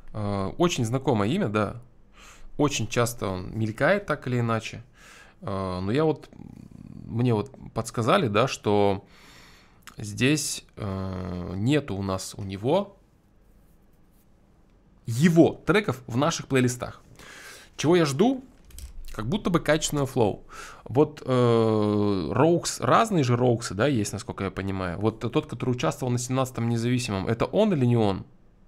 Очень знакомое имя, да. Очень часто он мелькает так или иначе. Но мне вот подсказали, да, что здесь нету у него его треков в наших плейлистах. Чего я жду? Как будто бы качественного флоу. Вот Роукс, разные же Роуксы, да, есть, насколько я понимаю. Вот тот, который участвовал на 17-м независимом, это он или не он?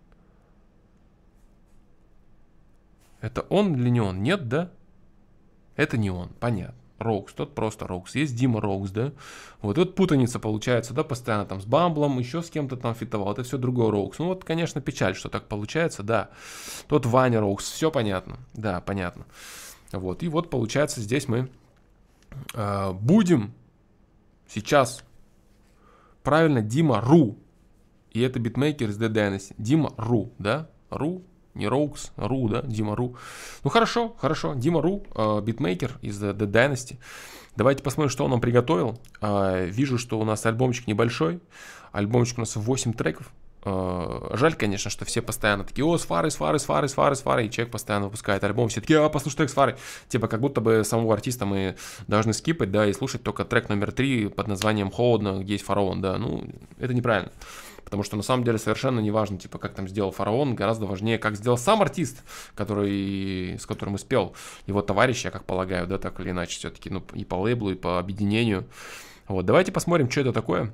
Это он или не он? Нет, да? Это не он, понятно. Роукс, тот просто Роукс. Есть Дима Роукс, да? Вот путаница получается, да, постоянно там с Бамблом, еще с кем-то там фитовал. Это все другой Роукс. Ну вот, конечно, печаль, что так получается, да. Тот Ваня Роукс, все понятно. Да, понятно. Вот, и вот получается здесь мы будем сейчас, правильно, Дима Ру. И это битмейкер из Dead Dynasty. Дима Ру, да? Ру, не Роукс, Ру, да? Дима Ру. Ну хорошо, хорошо. Дима Ру, битмейкер из Dead Dynasty. Давайте посмотрим, что он нам приготовил. Вижу, что у нас альбомчик небольшой. Альбомчик у нас 8 треков. Жаль, конечно, что все постоянно такие: о, с Фарой, и человек постоянно выпускает альбом, все такие: послушай трек с Фарой. Типа, как будто бы самого артиста мы должны скипать, да, и слушать только трек номер 3 под названием «Холодно», где есть Фараон, да, ну, это неправильно. Потому что на самом деле совершенно не важно, типа, как там сделал Фараон, гораздо важнее, как сделал сам артист, с которым и спел его товарищ, я как полагаю, да, так или иначе, все-таки, ну, и по лейблу, и по объединению. Вот, давайте посмотрим, что это такое.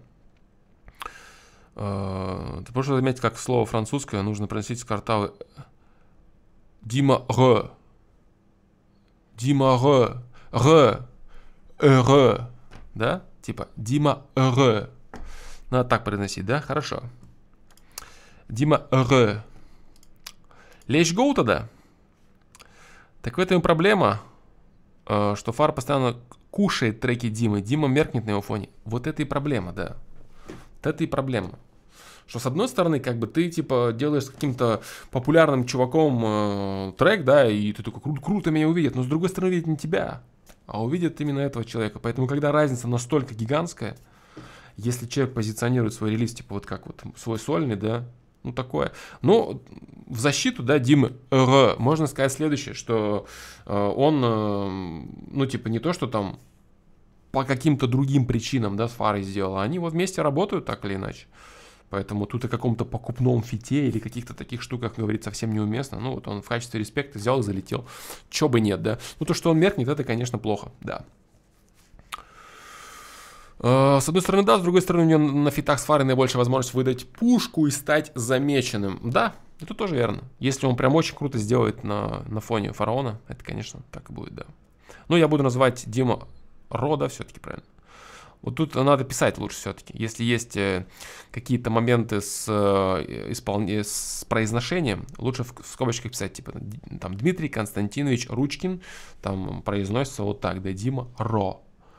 Ты можешь заметить, как слово французское нужно произносить с квартала Дима Р. Дима Р. Р. Р. Да? Типа Дима Р. Надо так произносить, да? Хорошо. Дима Р. Лечь гоу тогда? Так в этом и проблема, что Фар постоянно кушает треки Димы. Дима меркнет на его фоне. Вот это и проблема, да. Вот это и проблема. Что с одной стороны, как бы ты типа делаешь с каким-то популярным чуваком трек, да, и ты такой: круто меня увидят, но с другой стороны увидят не тебя, а увидят именно этого человека. Поэтому, когда разница настолько гигантская, если человек позиционирует свой релиз, типа вот как вот свой сольный, да, ну такое. Но в защиту, да, Димы Р, можно сказать следующее, что он, ну типа не то, что там по каким-то другим причинам, да, с Фарой сделал, а они вот вместе работают так или иначе. Поэтому тут о каком-то покупном фите или каких-то таких штуках говорить совсем неуместно. Ну, вот он в качестве респекта взял и залетел. Чё бы нет, да? Ну, то, что он меркнет, это, конечно, плохо, да. С одной стороны, да, с другой стороны, у него на фитах с Фарой наибольшая возможность выдать пушку и стать замеченным. Да, это тоже верно. Если он прям очень круто сделает на фоне Фараона, это, конечно, так и будет, да. Но я буду называть Дима Рода все-таки, правильно. Вот тут надо писать лучше все-таки. Если есть какие-то моменты с произношением, лучше в скобочках писать, типа, там, Дмитрий Константинович Ручкин, там произносится вот так, да, Дима Ро.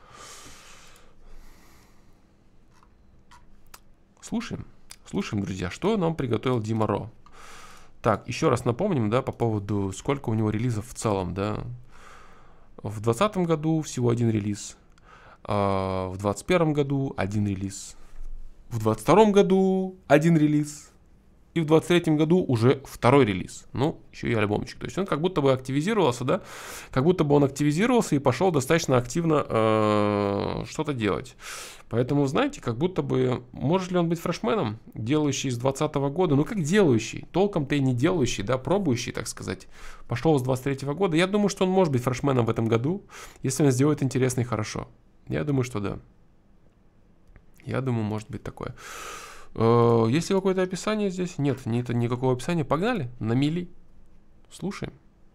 Слушаем, друзья, что нам приготовил Дима Ро. Так, еще раз напомним, да, по поводу, сколько у него релизов в целом, да. В 2020 году всего один релиз. В 2021 году один релиз. В 2022 году один релиз. И в 2023 году уже второй релиз. Ну, еще и альбомчик. То есть он как будто бы активизировался, да? Как будто бы он активизировался и пошел достаточно активно что-то делать. Поэтому, знаете, как будто бы... Может ли он быть фрешменом, делающий с 2020 года? Ну, как делающий. Толком-то и не делающий, да? Пробующий, так сказать. Пошел с 2023 года. Я думаю, что он может быть фрешменом в этом году, если он сделает интересно и хорошо. Я думаю, что да. Я думаю, может быть такое. Есть ли какое-то описание здесь? Нет, никакого описания. Погнали, на мили. Слушаем.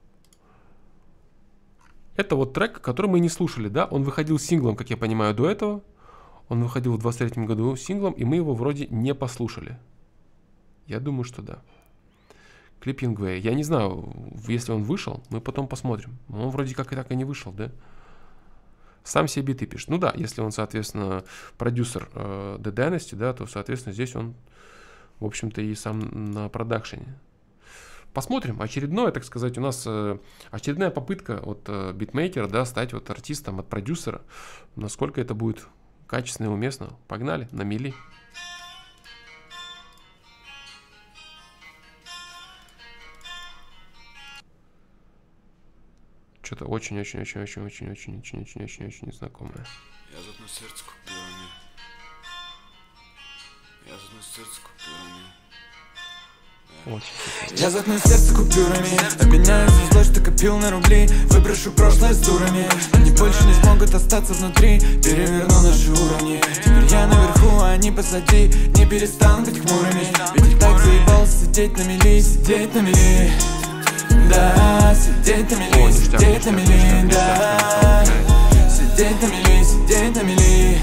Это вот трек, который мы не слушали, да? Он выходил синглом, как я понимаю, до этого. Он выходил в 23-м году синглом, и мы его вроде не послушали. Я думаю, что да. Clipping Way. Я не знаю, если он вышел, мы потом посмотрим. Он вроде как и так и не вышел, да? Сам себе биты пишет. Ну да, если он, соответственно, продюсер Dead Dynasty, да, то, соответственно, здесь он, в общем-то, и сам на продакшене. Посмотрим. Очередное, так сказать, у нас очередная попытка от битмейкера, да, стать вот артистом от продюсера. Насколько это будет качественно и уместно. Погнали, на мели. что-то очень-очень-очень-очень-очень-очень-очень-очень незнакомое. Я за одно сердце купюрами. Я за одно сердце купюрами. Я заткну сердце купюрами, обменяюсь за зло, что копил на рубли. Выброшу прошлое с дурами, они больше не смогут остаться внутри. Переверну наши уровни, теперь я наверху, а они позади. Не перестанут быть хмурыми, ведь я так заебался сидеть на мели, сидеть на мели. Да, сидеть на мели, сидеть на мели, да. Сидеть на мели, сидеть на мели.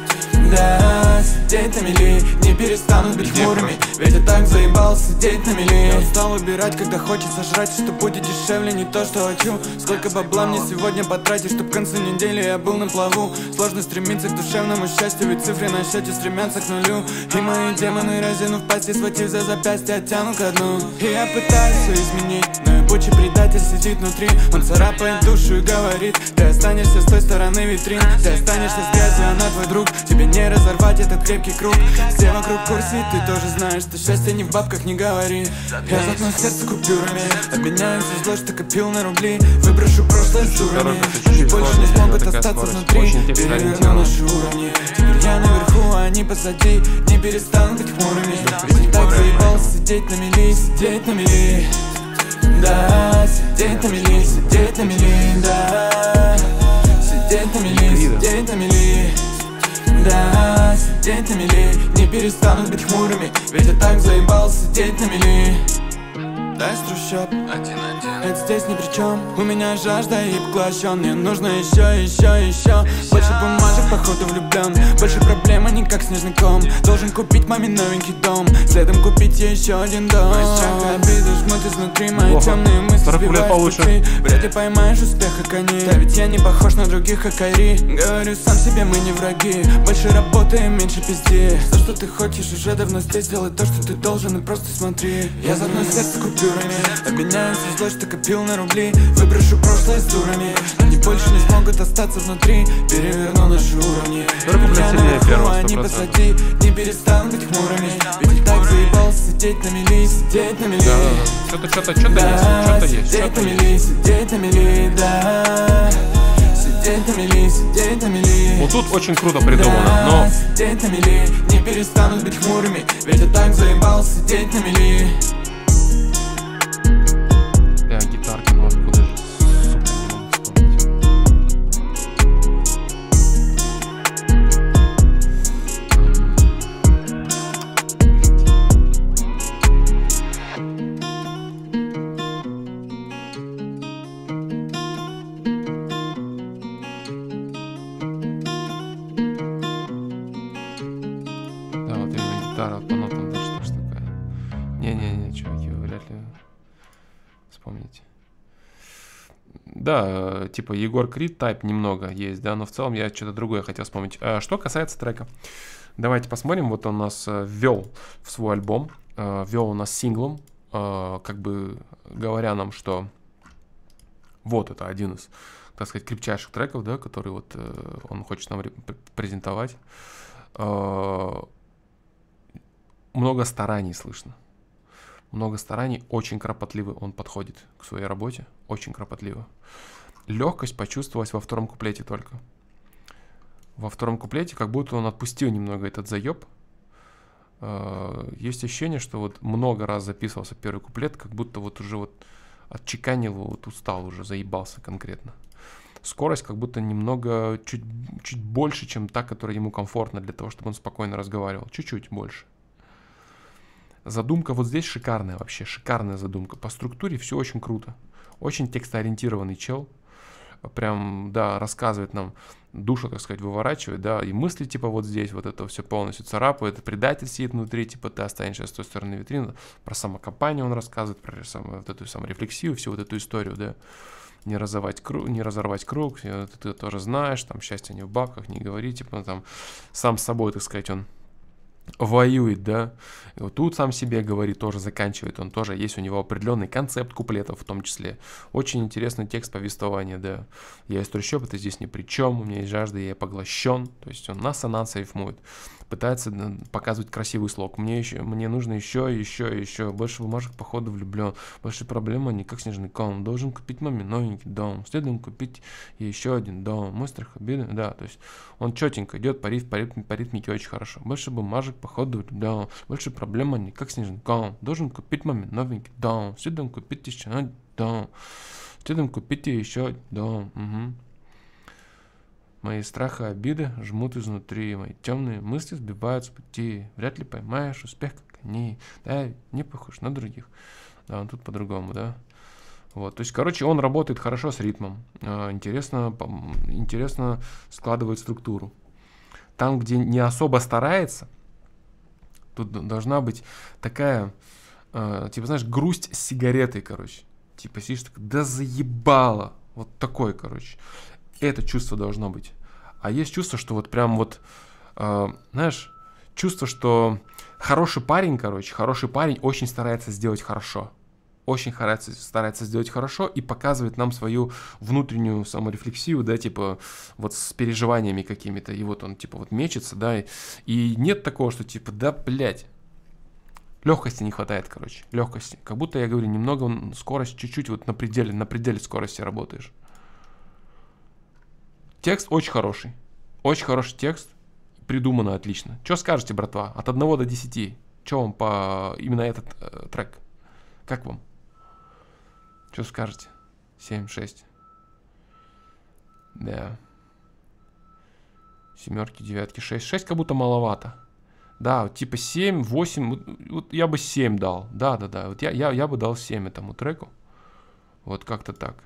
Да, сидеть на мели, не перестанут быть хмурыми. Ведь я так заебался сидеть на мели. Я устал убирать, когда хочется жрать, что будет дешевле, не то, что хочу. Сколько бабла мне сегодня потратить, чтоб к концу недели я был на плаву. Сложно стремиться к душевному счастью, ведь цифры на счете стремятся к нулю. И мои демоны, разинув пасти, схватив за запястье, оттяну ко дну. И я пытаюсь все изменить, но ебучий предатель сидит внутри. Он царапает душу и говорит: ты останешься с той стороны витрин, ты останешься с грязью, она твой друг. Тебе не разорвать этот крепкий круг. Все вокруг в курсе, ты тоже знаешь, что счастье не в бабках, не говори. Я заткну сердце купюрами, обменяюсь за зло, что копил на рубли. Выброшу прошлое с дурами, они больше не смогут остаться внутри. Переверну наши уровни, теперь я наверху, а они позади. Не перестанут быть хмурыми, ведь я так заебался сидеть на мели, сидеть на мели. Да, сидеть на мели, сидеть на мели, да. Сидеть на мели, сидеть на мели. Да, сидеть на мели, не перестанут быть хмурыми. Ведь я так заебался сидеть на мели. Да, из трущоб, это здесь ни при чем. У меня жажда и поглощен. Мне нужно еще, еще, еще. Больше бумажек, походу влюблен. Больше проблем, а не как снежный ком. Должен купить маме новенький дом, следом купить еще один дом. Мои страхи, обиды жмут изнутри. Мои темные мысли сбивают с пути. Вряд ли поймаешь успех, как они. Да ведь я не похож на других, как Айри. Говорю сам себе, мы не враги. Больше работаем, меньше пизди. Все, что ты хочешь, уже давно здесь. Делай то, что ты должен, и просто смотри. Я заткну сердце купюрами, обменяюсь за зло, что копил на рубли. Выброшу прошлое с дурами, они больше не смогут остаться внутри. Переверну наши уровни, я наверху, а они позади. Не перестанут быть хмурыми, ведь я так заебался сидеть на мели, сидеть на мели. Что-то есть, сидеть на мели, сидеть на мели, да. Сидеть на мели, сидеть на мели. Вот тут очень круто придумано, но... Сидеть на мели, не перестанут быть хмурыми, ведь я так заебался сидеть на мели. Гитарки, ну откуда же, сука, не могу вспомнить. Да, вот именно гитара, вот по нотам, да, что ж такое. Не-не-не, чуваки, вы вряд ли вспомните. Да, типа Егор Крид, тайп немного есть, да, но в целом я что-то другое хотел вспомнить. Что касается трека, давайте посмотрим. Вот он у нас ввел в свой альбом, ввел у нас синглом, как бы говоря нам, что вот это один из, так сказать, крепчайших треков, да, который вот он хочет нам презентовать. Много стараний слышно. Много стараний, очень кропотливо он подходит к своей работе, очень кропотливо. Легкость почувствовалась во втором куплете только. Во втором куплете как будто он отпустил немного этот заеб. Есть ощущение, что вот много раз записывался первый куплет, как будто вот уже вот отчеканил его, вот устал уже, заебался конкретно. Скорость как будто немного, чуть больше, чем та, которая ему комфортна для того, чтобы он спокойно разговаривал. Чуть-чуть больше. Задумка вот здесь шикарная вообще, шикарная задумка. По структуре все очень круто. Очень текстоориентированный чел. Прям, да, рассказывает нам, душу, так сказать, выворачивает, да, и мысли, типа, вот здесь, вот это все полностью царапает, предатель сидит внутри, типа, ты останешься с той стороны витрины. Про самокопание он рассказывает, про вот эту саморефлексию, всю вот эту историю, да. Не разорвать круг, ты тоже знаешь, там, счастье не в бабках, не говори, типа, там, сам с собой, так сказать, он воюет, да. И вот тут сам себе говорит, тоже заканчивает, он тоже есть у него определенный концепт куплетов в том числе. Очень интересный текст повествования, да. Я из трущоб, это здесь ни при чем, у меня есть жажда, я поглощен. То есть он нас рифмует, пытается показывать красивый слог. Мне нужно еще, больше бумажек, походу влюблен, больше проблем, а не как снежный ком. Должен купить маме новенький дом, следуем купить еще один дом. Мой страх обиды, да, то есть он четенько идет по ритмике очень хорошо. Больше бумажек, походу влюблен, больше проблем, а не как снежный ком. Должен купить маме новенький дом, следуем купить еще один дом, следуем купить еще один дом. Угу. Мои страхи и обиды жмут изнутри, мои темные мысли сбивают с пути. Вряд ли поймаешь успех, как они. Да, не похож на других. Да, он тут по-другому, да. Вот, то есть, короче, он работает хорошо с ритмом. Интересно складывает структуру. Там, где не особо старается, тут должна быть такая, типа, знаешь, грусть с сигаретой, короче. Типа, сидишь так, да заебало. Вот такой, короче. Это чувство должно быть. А есть чувство, что вот прям вот, знаешь, чувство, что хороший парень очень старается сделать хорошо. Очень старается сделать хорошо и показывает нам свою внутреннюю саморефлексию, да, типа вот с переживаниями какими-то. И вот он типа вот мечется, да, и нет такого, что типа, да, блядь, легкости не хватает, короче, легкости. Как будто, я говорю, немного скорость, чуть-чуть вот на пределе скорости работаешь. Текст очень хороший текст, придумано отлично. Что скажете, братва, от 1 до 10? Что вам по именно этот трек? Как вам? Что скажете? 7, 6. Да. 7, 9, 6. 6 как будто маловато. Да, вот типа 7, 8. Вот я бы 7 дал. Да. Вот я бы дал 7 этому треку. Вот как-то так.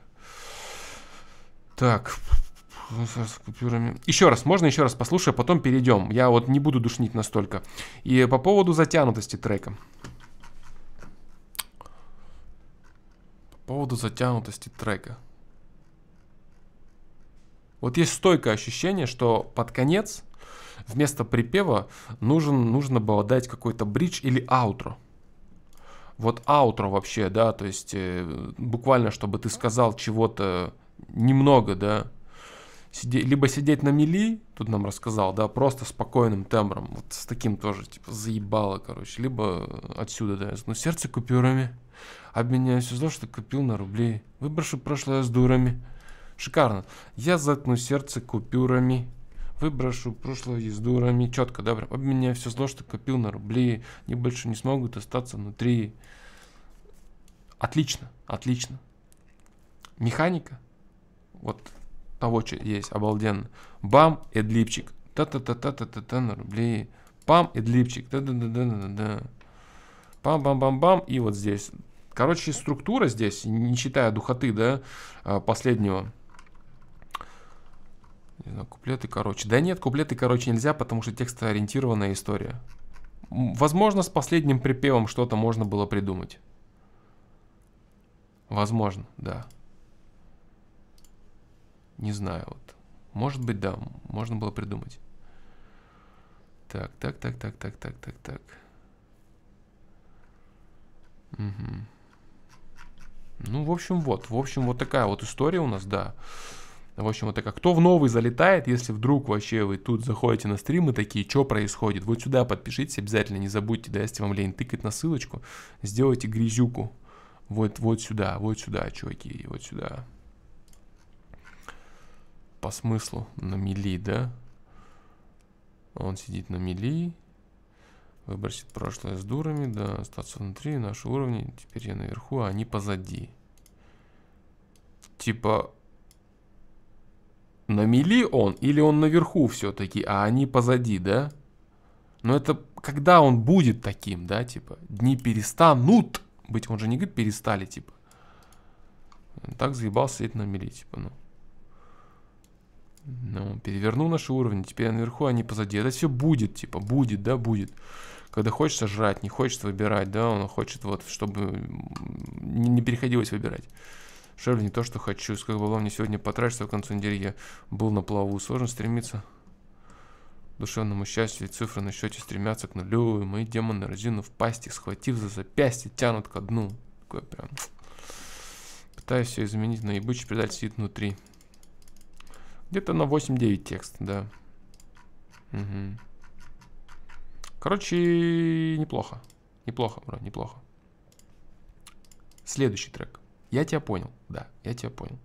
Так. С купюрами. Можно еще раз послушаю, а потом перейдем. Я вот не буду душнить настолько. И по поводу затянутости трека. Вот есть стойкое ощущение, что под конец вместо припева нужно было дать какой-то бридж или аутро. Вот аутро вообще, да, то есть буквально, чтобы ты сказал чего-то немного, да, либо сидеть на мели, тут нам рассказал, да, просто спокойным тембром, вот с таким тоже, типа, заебало, короче, либо отсюда, да, ну сердце купюрами, обменяю все зло, что купил на рубли, выброшу прошлое с дурами, шикарно, я заткну сердце купюрами, выброшу прошлое с дурами, четко, да, прям, обменяю все зло, что купил на рубли, они больше не смогут остаться внутри, отлично, механика, вот, того, что есть, обалденно. Бам, эдлипчик. Та-та-та-та-та-та на рубли. Пам, эдлипчик. Да-да-да-да-да-да. Пам-бам-бам-бам. И вот здесь. Короче, структура здесь, не считая духоты, да, последнего. Не знаю, куплеты, короче. Да нет, куплеты, короче, нельзя, потому что текстоориентированная история. Возможно, с последним припевом что-то можно было придумать. Возможно, да. Не знаю, вот. Может быть, да, можно было придумать. Так. Угу. Ну, в общем, вот такая вот история у нас, да. В общем, вот такая. Кто в новый залетает, если вдруг вообще вы тут заходите на стрим и такие, что происходит, вот сюда подпишитесь обязательно, не забудьте, да, если вам лень тыкать на ссылочку, сделайте грязюку. Вот сюда, чуваки, вот сюда. По смыслу на мели, да? Он сидит на мели, выбросит прошлое с дурами, да, остаться внутри, наши уровни, теперь я наверху, а они позади. Типа, на мели он или он наверху все-таки, а они позади, да? Но это когда он будет таким, да, типа, дни перестанут быть, он же не говорит перестали, типа. Он так заебался сидеть на мели, типа, ну. Ну, переверну наши уровни, теперь наверху, они позади. Это все будет, типа, будет, да, будет. Когда хочется жрать, не хочется выбирать, да, он хочет вот, чтобы не переходилось выбирать. Шеф, не то, что хочу, как бы мне сегодня потратиться в конце недели, я был на плаву, сложно стремиться. Душевному счастью, цифры на счете стремятся к нулю, и мои демоны, разинув пасти, схватив за запястье, тянут ко дну. Такое прям... Пытаюсь все изменить, но ебучий педаль сидит внутри. Где-то на 8-9 текст, да. Угу. Короче, неплохо. Неплохо, бро, неплохо. Следующий трек. Я тебя понял, да, я тебя понял.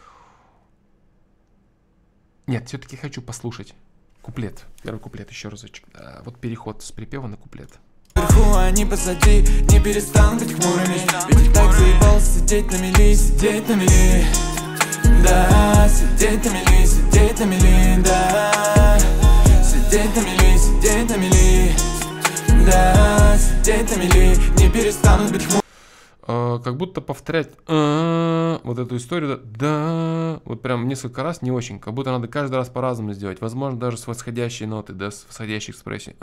Нет, все-таки хочу послушать куплет. Первый куплет еще разочек. Да, вот переход с припева на куплет. Вверху они позади, не перестанут быть хмурыми. Ведь так заебался сидеть на мели, сидеть на мели. Да, сидеть на мели, сидеть на мели, да. Сидеть на мели, сидеть на мели. Да, сидеть на мели, не перестанут быть хмурыми. Как будто повторять вот эту историю, да, вот прям несколько раз не очень, как будто надо каждый раз по-разному сделать, возможно, даже с восходящей ноты, да, с восходящей экспрессией.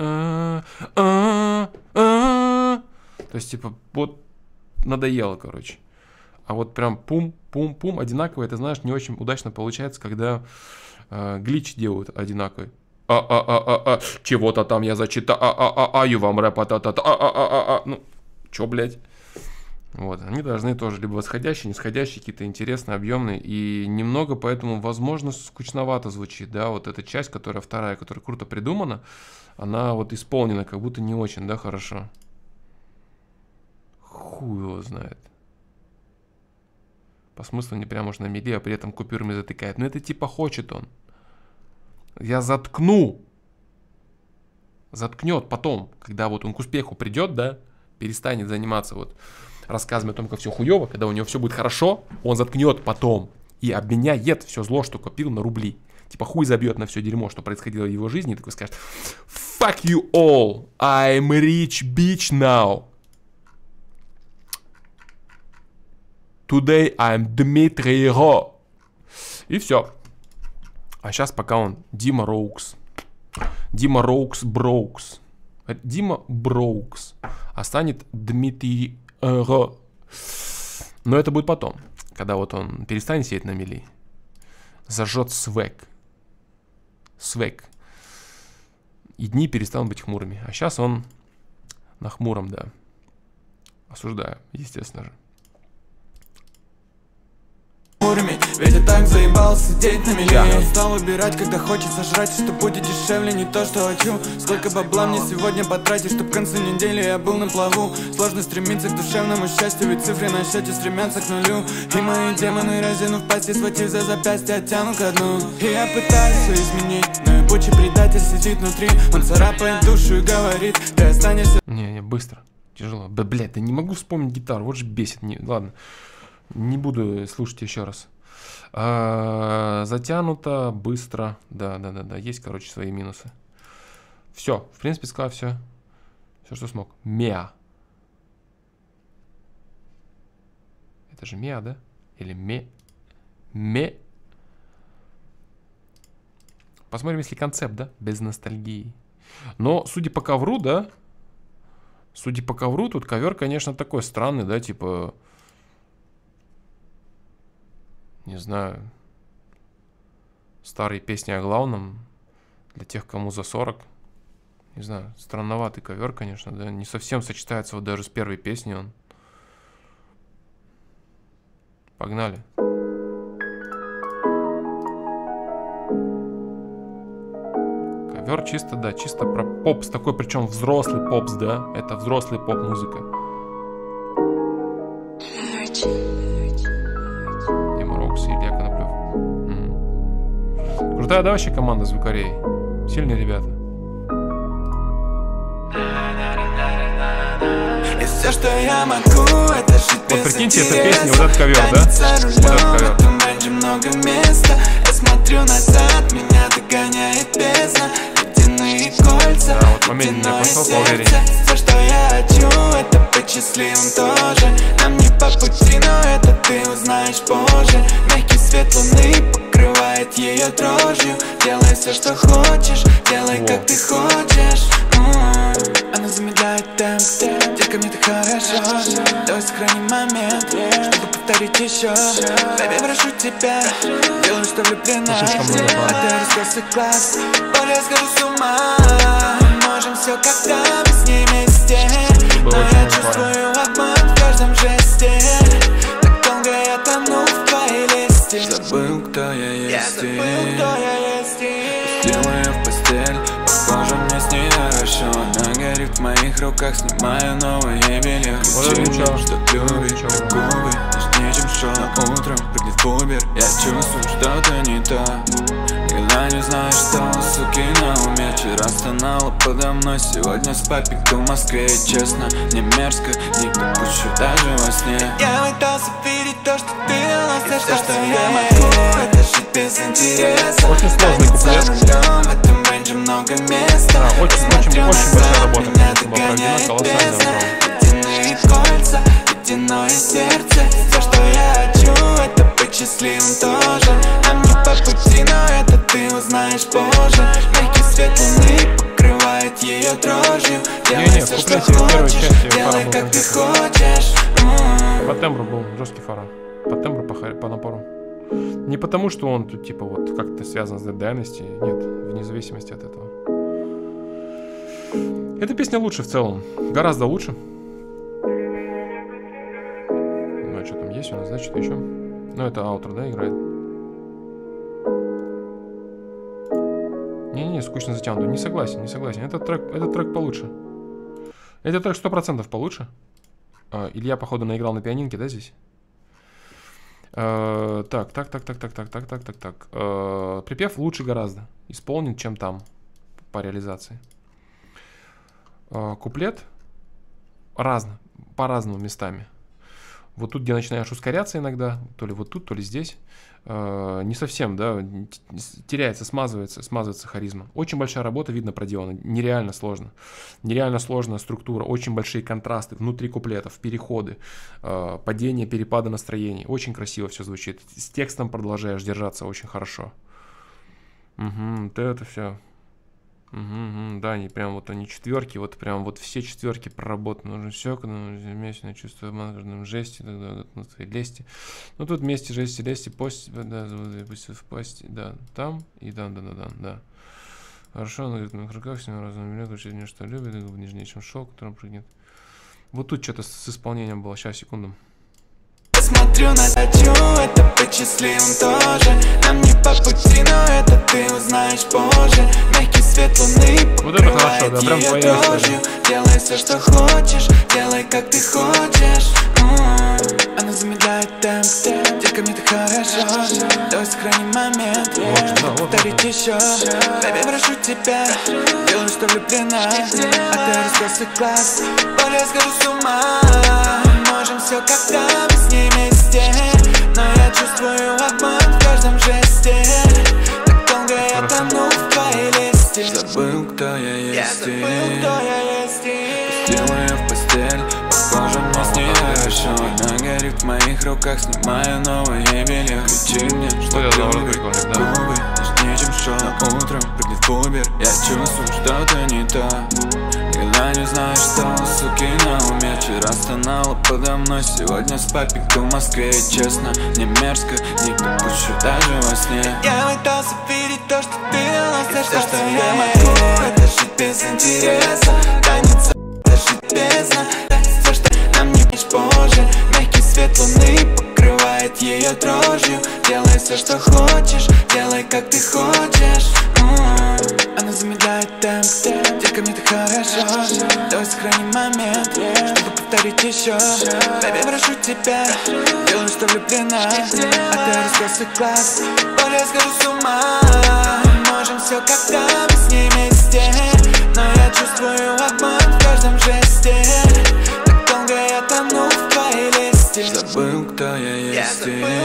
То есть, типа, вот надоело, короче. А вот прям пум-пум-пум одинаково, это, знаешь, не очень удачно получается, когда глич делают одинаковый. Чего-то там я зачитаю, ю вам рэп, ну, чё, блядь? Вот, они должны тоже либо восходящие, нисходящие, какие-то интересные, объемные, и немного, поэтому, возможно, скучновато звучит, да, вот эта часть, которая вторая, которая круто придумана, она вот исполнена, как будто не очень, да, хорошо. Хуй его знает. По смыслу не прям уж на мели, а при этом купюрами затыкает. Но это типа хочет он. Я заткну. Заткнет потом, когда вот он к успеху придет, да, перестанет заниматься вот рассказами о том, как все хуево, когда у него все будет хорошо, он заткнет потом и обменяет все зло, что копил, на рубли. Типа хуй забьет на все дерьмо, что происходило в его жизни, и такой скажет: fuck you all, I'm rich bitch now. Today I'm Дмитрий Ро. И все. А сейчас пока он Дима Роукс. Дима Роукс Броукс. Дима Броукс. А станет Дмитрий Ро. Но это будет потом. Когда вот он перестанет сидеть на мели. Зажжет свек. Свек. И дни перестанут быть хмурыми. А сейчас он на хмуром, да. Осуждаю, естественно же. Ведь я так заебался сидеть на мели. Я устал убирать, когда хочется жрать, что будет дешевле, не то, что хочу. Сколько бабла мне сегодня потратить, чтоб к концу недели я был на плаву. Сложно стремиться к душевному счастью, ведь цифры на счете стремятся к нулю. И мои демоны, разинув пасти, схватив за запястье, оттяну ко дну. И я пытаюсь все изменить, но ебучий предатель сидит внутри. Он царапает душу и говорит: ты останешься. Не, быстро, тяжело. Да, блядь, да не могу вспомнить гитару, вот же бесит. Ладно. Не буду слушать еще раз. Затянуто, быстро. Да. Есть, короче, свои минусы. Все. В принципе, сказал все. Все, что смог. Меа. Это же Меа, да? Или Ме. Посмотрим, если концепт, да? Без ностальгии. Но, судя по ковру, да? Судя по ковру, тут ковер, конечно, такой странный, да? Типа... Не знаю, старые песни о главном для тех, кому за 40. Не знаю, странноватый ковер, конечно, да, не совсем сочетается вот даже с первой песней он. Погнали. Ковер чисто, да, чисто про попс, такой, причем взрослый попс, да, это взрослый поп-музыка. Илья Коноплев. Крутая, да, вообще команда звукарей. Сильные ребята. И все, что я могу, это жить без. Вот прикиньте, эта песня, вот этот ковер, да? Вот этот ковер. Много места. Я смотрю назад, меня догоняет бездна. Ледяные кольца, да, вот момент меня пошел по уверению. Все, что я хочу, это быть счастливым тоже. Нам не по пути, но это ты узнаешь позже. Мягкий свет луны покрывает ее дрожью. Делай все, что хочешь, делай как ты хочешь. Она замедляет темп, детка, мне так хорошо. Давай сохраним момент, чтобы повторить еще. Baby, прошу тебя, делаю, что влюблена. А ты раскрылся класс. Более схожу с ума. Можем все как-то мы с ней вместе, но я чувствую обман в каждом жесте. Так долго я тону в твоей лести. Забыл, кто я есть, сделаю в постель. Похоже, мне с ней хорошо. Она горит в моих руках, снимаю новое белье. Кричи, что любит, как губы, нежнее, чем шоу. Утром прыгнет в Убер, я чувствую, что-то не то. Никогда не знаю, что у суки на уме. Вчера стонала подо мной, сегодня с папиком в Москве. И честно, не мерзко, не допущу даже во сне. Я пытался видеть то, что ты дала, все, что я могу. Это жить без интереса. Очень сложный куплет. В этом рейнже много места. Очень большая работа, конечно, была проведена, колоссальная. Ледяные кольца, ледяное сердце. Все, что я хочу, это быть счастливым тоже. Нам не по пути, но это ты узнаешь позже. Мягкий свет луны покрывает ее дрожью. Делай все, что хочешь, делай как ты хочешь. По тембру был жесткий Фара. По тембру, по напору. Не потому, что он тут типа вот как-то связан с Dead Dynasty. Нет, вне зависимости от этого. Эта песня лучше в целом. Гораздо лучше. Ну а что там есть у нас, значит, еще? Ну это аутро, да, играет? Не-не-не, скучно затянуто. Не согласен, не согласен. Этот трек получше. Этот трек 100% получше. Илья, походу, наиграл на пианинке, да, здесь? Так. Припев лучше гораздо исполнен, чем там по реализации. Куплет по-разному местами. Вот тут, где начинаешь ускоряться иногда, то ли вот тут, то ли здесь, не совсем, да, теряется, смазывается харизма. Очень большая работа, видно, проделана, нереально сложно. Нереально сложная структура, очень большие контрасты внутри куплетов, переходы, падение, перепады настроений. Очень красиво все звучит. С текстом продолжаешь держаться очень хорошо. Вот это все. Да, они прям вот они четверки, вот прям вот все четверки проработаны. Нужно все, вместе чувство в жести, лести. Ну тут вместе жести, лести, пост, да, в посте, да, там и да. Хорошо, на ритмных руках, с ним разным миллион, что любит, нежнее, чем шелк, которым прыгнет. Вот тут что-то с исполнением было. Сейчас, секунду. Смотрю на хочу, это быть счастливым тоже. Нам не по пути, но это ты узнаешь позже. Мягкий свет луны вот это хорошо, да, прям твоя история. Делай все, что хочешь, делай как ты хочешь. Она замедляет темп, детка, мне так хорошо. Давай сохраним момент, чтобы повторить еще. Baby, прошу тебя, делаю, что влюблена. А ты раскрылся класс, более схожу с ума. Можем все как-то мы с ней вместе, но я чувствую обман в каждом жесте. Так долго я тону в твоей лести. Забыл, кто я есть, сделаю в постель. Похоже, мне с ней хорошо. Она горит в моих руках, снимаю новое белье. Кричи мне, что любит губы, нежнее, чем шоу. Утром прыгнет в Убер, я чувствую, что-то не то. Никогда не знаю, что у суки на уме. Вчера стонала подо мной, сегодня с папиком в Москве. И честно, не мерзко, не допущу даже во сне. Я пытался видеть то, что ты дала, все, что я могу. Это жить без интереса, граница, это жить бездна. Все, что нам не лишь позже. Мягкий свет луны покрывает ее дрожью. Делай все, что хочешь, делай как ты хочешь. Она замедляет темп, детка, мне так хорошо. Давай сохраним момент, чтобы повторить еще. Baby, прошу тебя, делаю, что влюблена. А ты раскрылся класс, более схожу с ума. Можем все как-то мы с ней вместе, но я чувствую обман в каждом жесте. Так долго я тону в твоей лести. Забыл, кто я есть,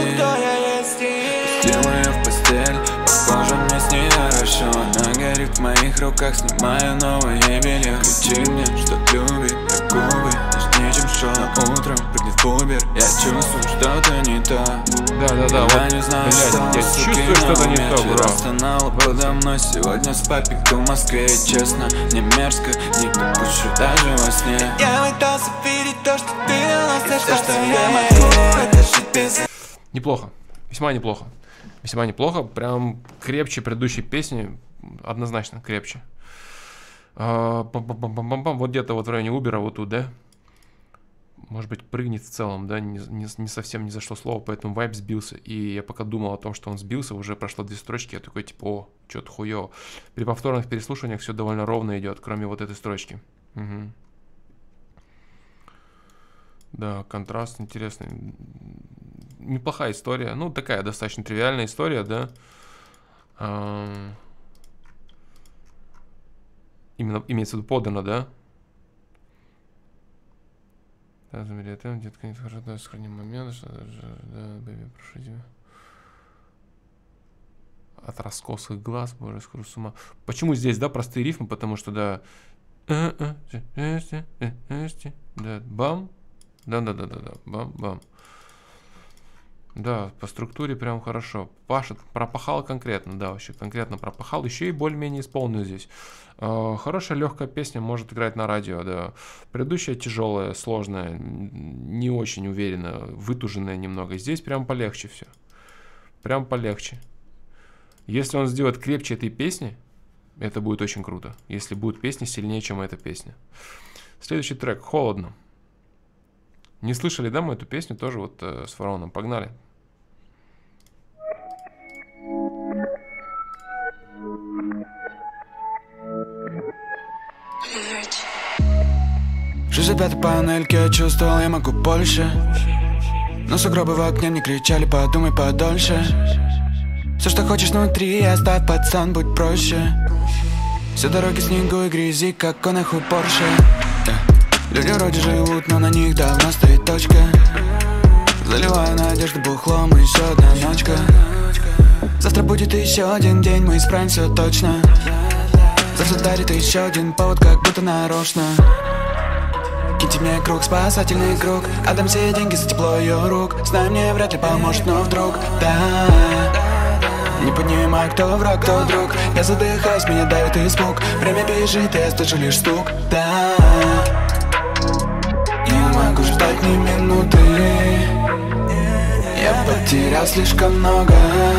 сделаю в постель. Похоже, мне с ней хорошо. Она горит в моих руках, снимаю новое белье. Кричи мне, что любит, как губы, нежнее, чем шоу. Утром прыгнет в Убер, я чувствую, что-то не то. Да, вот, не знаю, блядь, я чувствую, что-то не то, бро. Стонала подо мной, сегодня с папиком в Москве. И честно, не мерзко, не допущу даже во сне. Я пытался видеть то, что ты дала, все, что я могу. Это жить без... Неплохо, весьма неплохо. Весьма неплохо, прям крепче предыдущей песни. однозначно крепче. Вот где-то вот в районе Убера, вот тут, да? Может быть, прыгнет в целом, да? Не совсем не зашло слово, поэтому вайп сбился. И я пока думал о том, что он сбился, уже прошло 2 строчки, я такой, типа, о, что-то хуёво. При повторных переслушиваниях все довольно ровно идет, кроме вот этой строчки. Угу. Да, контраст интересный. Неплохая история. Ну, такая достаточно тривиальная история, да? Именно имеется в виду подано, да? Да, замери это, детка, не скажу, да, сохраним момент, что да, бэби, прошу тебя. От раскосых глаз, боже, скоро с ума. Почему здесь, да, простые рифмы? Потому что, да, да, бам, да, бам. Да, по структуре прям хорошо. Пашет, пропахал конкретно, да, вообще конкретно пропахал. Еще и более-менее исполнил здесь. Хорошая легкая песня, может играть на радио, да. Предыдущая тяжелая, сложная, не очень уверенно, вытуженная немного. Здесь прям полегче все. Прям полегче. Если он сделает крепче этой песни, это будет очень круто. Если будет песня сильнее, чем эта песня. Следующий трек «Холодно». Не слышали, да, мы эту песню тоже вот с Фараоном? Погнали. Жизнь пятой панельки, я чувствовал, я могу больше. Но сугробы в окне мне кричали, подумай подольше. Все, что хочешь внутри, оставь, пацан, будь проще. Все дороги снегу и грязи, как он нахуй Порше. Люди вроде живут, но на них давно стоит точка. Заливаю надежду бухлом, и еще одна ночка. Завтра будет еще один день, мы исправим все точно. Завтра дарит еще один повод, как будто нарочно. Киньте мне круг, спасательный круг. Отдам все деньги за тепло ее рук. Знаю, мне вряд ли поможет, но вдруг, да. Не понимаю, кто враг, кто друг. Я задыхаюсь, меня давит испуг. Время бежит, и я слышу лишь стук, да. Не могу ждать ни минуты. Я потерял слишком много.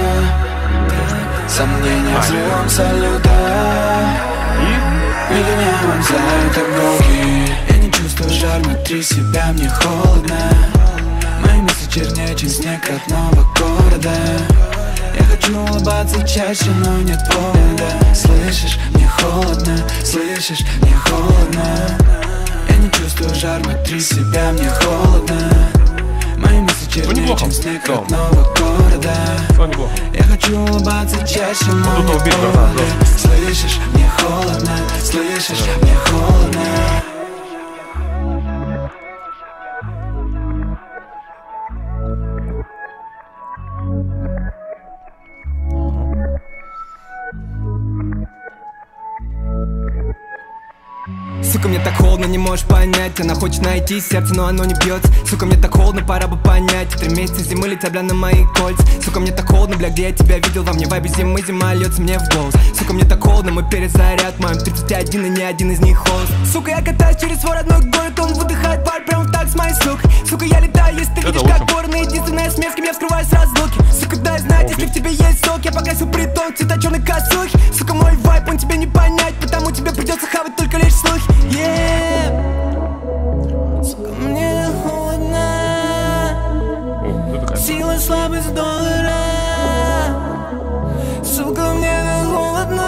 Сомнения взрывом салюта. Меня вонзают иголки. Я не чувствую жар внутри себя, мне холодно. Мои мысли чернее, чем снег родного города. Я хочу улыбаться чаще, но нет повода. Слышишь, мне холодно, слышишь, мне холодно. Я не чувствую жар внутри себя, мне холодно. Мои мысли чернее, чем снег родного города. Я хочу улыбаться чаще, но нет повода. Слышишь, мне холодно, слышишь, мне холодно. Сука, мне так холодно, не можешь понять. Она хочет найти сердце, но оно не бьется. Сука, мне так холодно, пора бы понять. 3 месяца зимы летят, бля, на мои кольца. Сука, мне так холодно, бля, где я тебя видел? Во мне вайбе зимы, зима льется мне в голос. Сука, мне так холодно, мой перезаряд. Моим 31 и ни один из них холост. Сука, я катаюсь через свой родной город. Он выдыхает пар прям так с моей сукой. Сука, я летаю, если ты видишь, как ворон. Единственная смесь, с кем я вскрываю с разлуки. Сука, дай знать, если в тебе есть сок. Я покрасил притон, цвета черной косухи. Сука, мой вайб, он тебе не понять. Потому тебе придется хавать только лишь слухи. Сука, мне холодно. Сила, слабость доллара. Сука, мне холодно.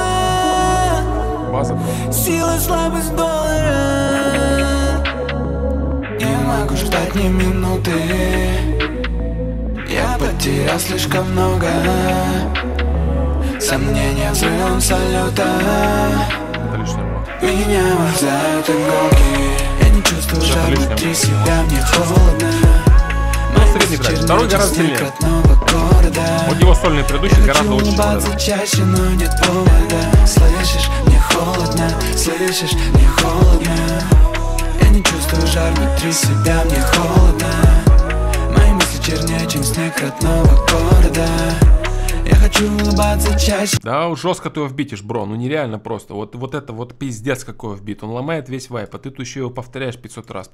Сила, слабость доллара. Не могу ждать ни минуты. Я потерял слишком много. Сомнения взрывом салюта. Меня вонзают иголки. Я не чувствую жар внутри себя, мне холодно. Средний трек, второй гораздо сильнее. Вот его сольный предыдущий гораздо лучше. Чаще, но нет повода. Слышишь, мне холодно, слышишь, мне холодно. Я не чувствую жар внутри себя, мне холодно. Мои мысли чернее, чем снег родного города. Я хочу улыбаться чаще. Да, жестко ты его вбитишь, бро, ну нереально просто. Вот это вот пиздец какой вбит. Он ломает весь вайп, а ты тут еще его повторяешь 500 раз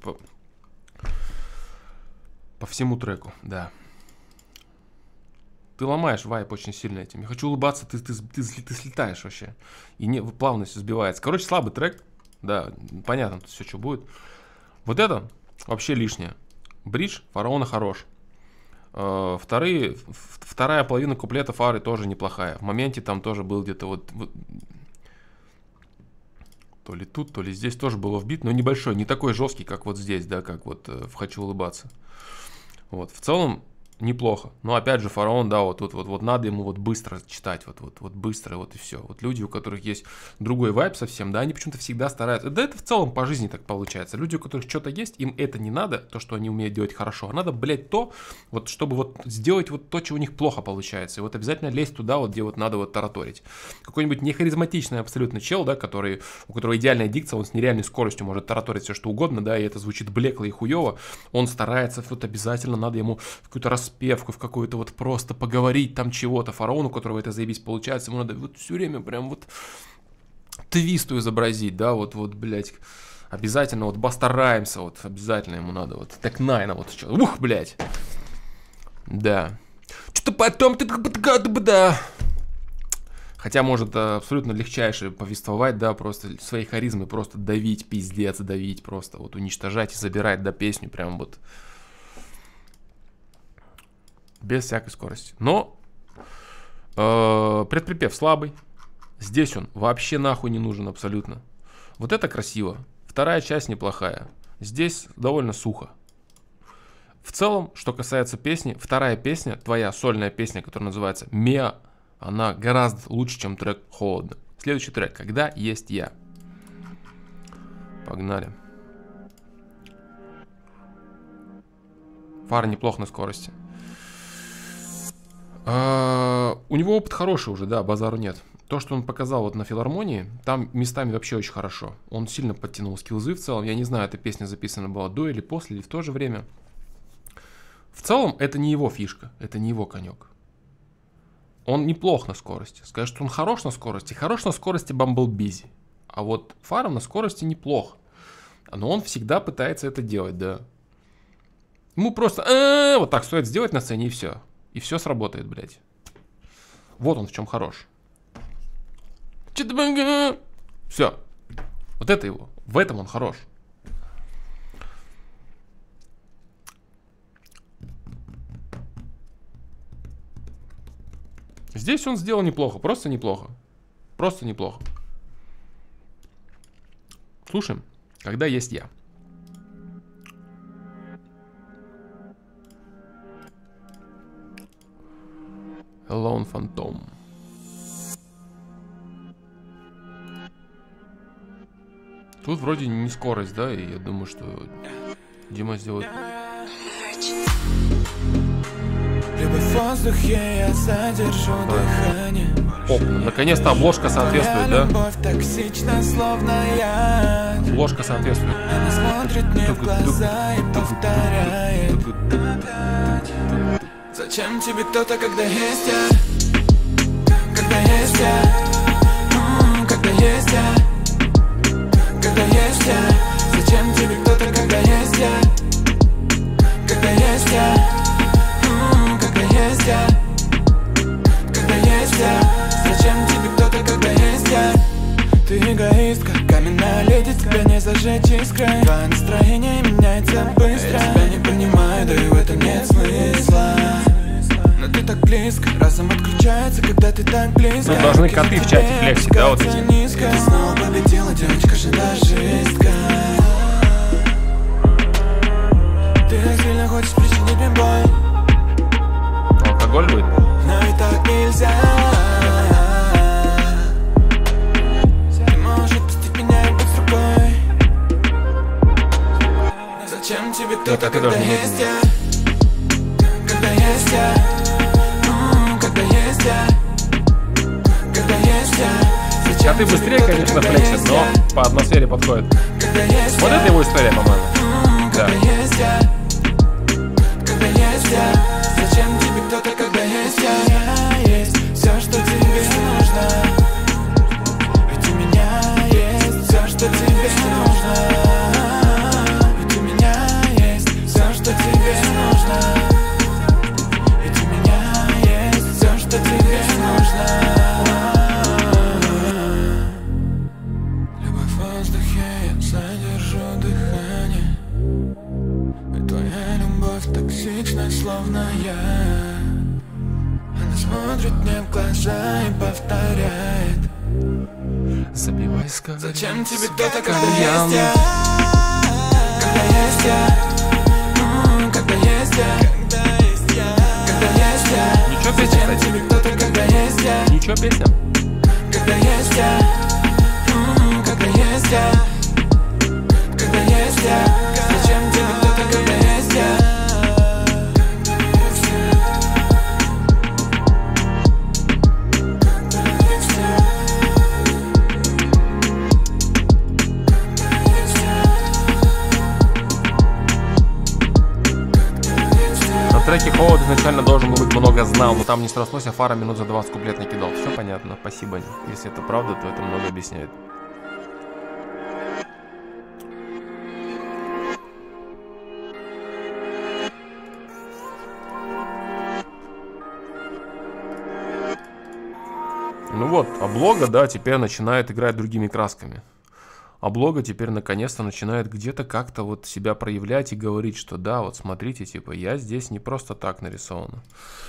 по всему треку, да. ты ломаешь вайп очень сильно этим. Я хочу улыбаться, ты слетаешь вообще. И не, плавность сбивается. Короче, слабый трек. Да, понятно, тут все, что будет. Вот это вообще лишнее. Бридж Фараона хорош. Вторая половина куплета Фары тоже неплохая. В моменте там тоже был где-то вот то ли тут, то ли здесь тоже было вбит, но небольшой, не такой жесткий, как вот здесь, да, как вот в «Хочу улыбаться». Вот, в целом неплохо. Но опять же, Фараон, да, вот надо ему вот быстро читать, вот быстро, вот и все. Вот люди, у которых есть другой вайб совсем, да, они почему-то всегда стараются. Да это в целом по жизни так получается. Люди, у которых что-то есть, им это не надо, то, что они умеют делать хорошо, а надо, блядь, то, вот чтобы вот сделать вот то, чего у них плохо получается. И вот обязательно лезть туда, вот где вот надо вот тараторить. Какой-нибудь нехаризматичный абсолютно чел, да, у которого идеальная дикция, он с нереальной скоростью может тараторить все что угодно, да, и это звучит блекло и хуево, он старается, вот обязательно надо ему какую-то распевку, в какую-то вот просто поговорить там чего-то. Фараону, у которого это заебись получается, ему надо вот все время прям вот твисту изобразить, да, вот, блядь, обязательно вот Баста Раймса, вот обязательно ему надо вот так Найна, вот что, блядь, да, что-то потом ты, да. Хотя может абсолютно легчайше повествовать, да, просто своей харизмой просто давить, пиздец, давить, просто вот уничтожать и забирать, да, песню прям вот без всякой скорости. Но предприпев слабый. Здесь он вообще нахуй не нужен абсолютно. Вот это красиво. Вторая часть неплохая. Здесь довольно сухо. В целом, что касается песни, вторая песня, твоя сольная песня, которая называется «Миа», она гораздо лучше, чем трек «Холодно». Следующий трек «Когда есть я». Погнали. Фара неплохо на скорости. У него опыт хороший уже, да, базару нет. То, что он показал вот на филармонии, там местами вообще очень хорошо. Он сильно подтянул скиллзы в целом. Я не знаю, эта песня записана была до или после, или в то же время. В целом, это не его фишка, это не его конек. Он неплох на скорости. Сказать, что он хорош на скорости Bumblebee. А вот Фара на скорости неплохо. Но он всегда пытается это делать, да. Ему просто вот так стоит сделать на сцене и все. И все сработает, блядь. Вот он в чем хорош. Все. Вот это его. В этом он хорош. Здесь он сделал неплохо. Просто неплохо. Просто неплохо. Слушаем. Когда есть я. Alone Phantom. Тут вроде не скорость, да, и я думаю, что Дима сделает. Либо в воздухе я задержу дыхание. Оп, наконец-то обложка соответствует, да? Любовь токсична, словно яд. Обложка соответствует. Она смотрит мне в глаза и повторяет. Зачем тебе кто-то, когда есть я? Когда есть я? Когда есть я? Когда есть я? Зачем тебе кто-то, когда есть я? Когда есть я? Когда есть я? Когда есть я? Зачем тебе кто-то, когда есть я? Ты эгоистка, каменная леди, тебя не зажечь искрой. Твое настроение меняется быстро. Я тебя не понимаю, да и в этом нет смысла. Но ты так близко, разум отключается, когда ты так близко. Ну, должны коты в чате флексить, да, вот эти. Ты снова победила, девочка, шантажистка. Ты так сильно хочешь причинить мне боль. Алкоголь будет? Но и так нельзя. Ты можешь отпустить меня и быть с рукой. Зачем тебе кто-то, когда есть я? Когда есть я? Когда есть я? Когда есть я? Зачем коты быстрее, конечно, флексят, но по атмосфере подходит. Вот это его история, по-моему. Да. Когда есть я? Зачем тебе кто-то, когда есть я? Есть все, что тебе нужно. Ведь у меня есть все, что тебе нужно. Ведь у меня есть все, что тебе нужно. Ведь у меня есть токсична, словно я. Она смотрит мне в глаза и повторяет: забивай скорее. зачем тебе кто-то, когда есть я? Когда есть я? Когда есть я? Когда есть я? Ничего, песня, зачем тебе кто-то, когда есть я? Ничего, песня. Когда есть я? Когда есть я? Когда есть я? Зачем тебе кто-то, когда есть я? На треке Холод изначально должен был быть много знал, но там не срослось, а Фара минут за 20 куплет накидал. Все понятно, спасибо. Если это правда, то это много объясняет. Ну вот, Облога, да, теперь начинает играть другими красками. Облога теперь наконец-то начинает где-то как-то вот себя проявлять и говорить, что да, вот смотрите, типа, я здесь не просто так нарисована.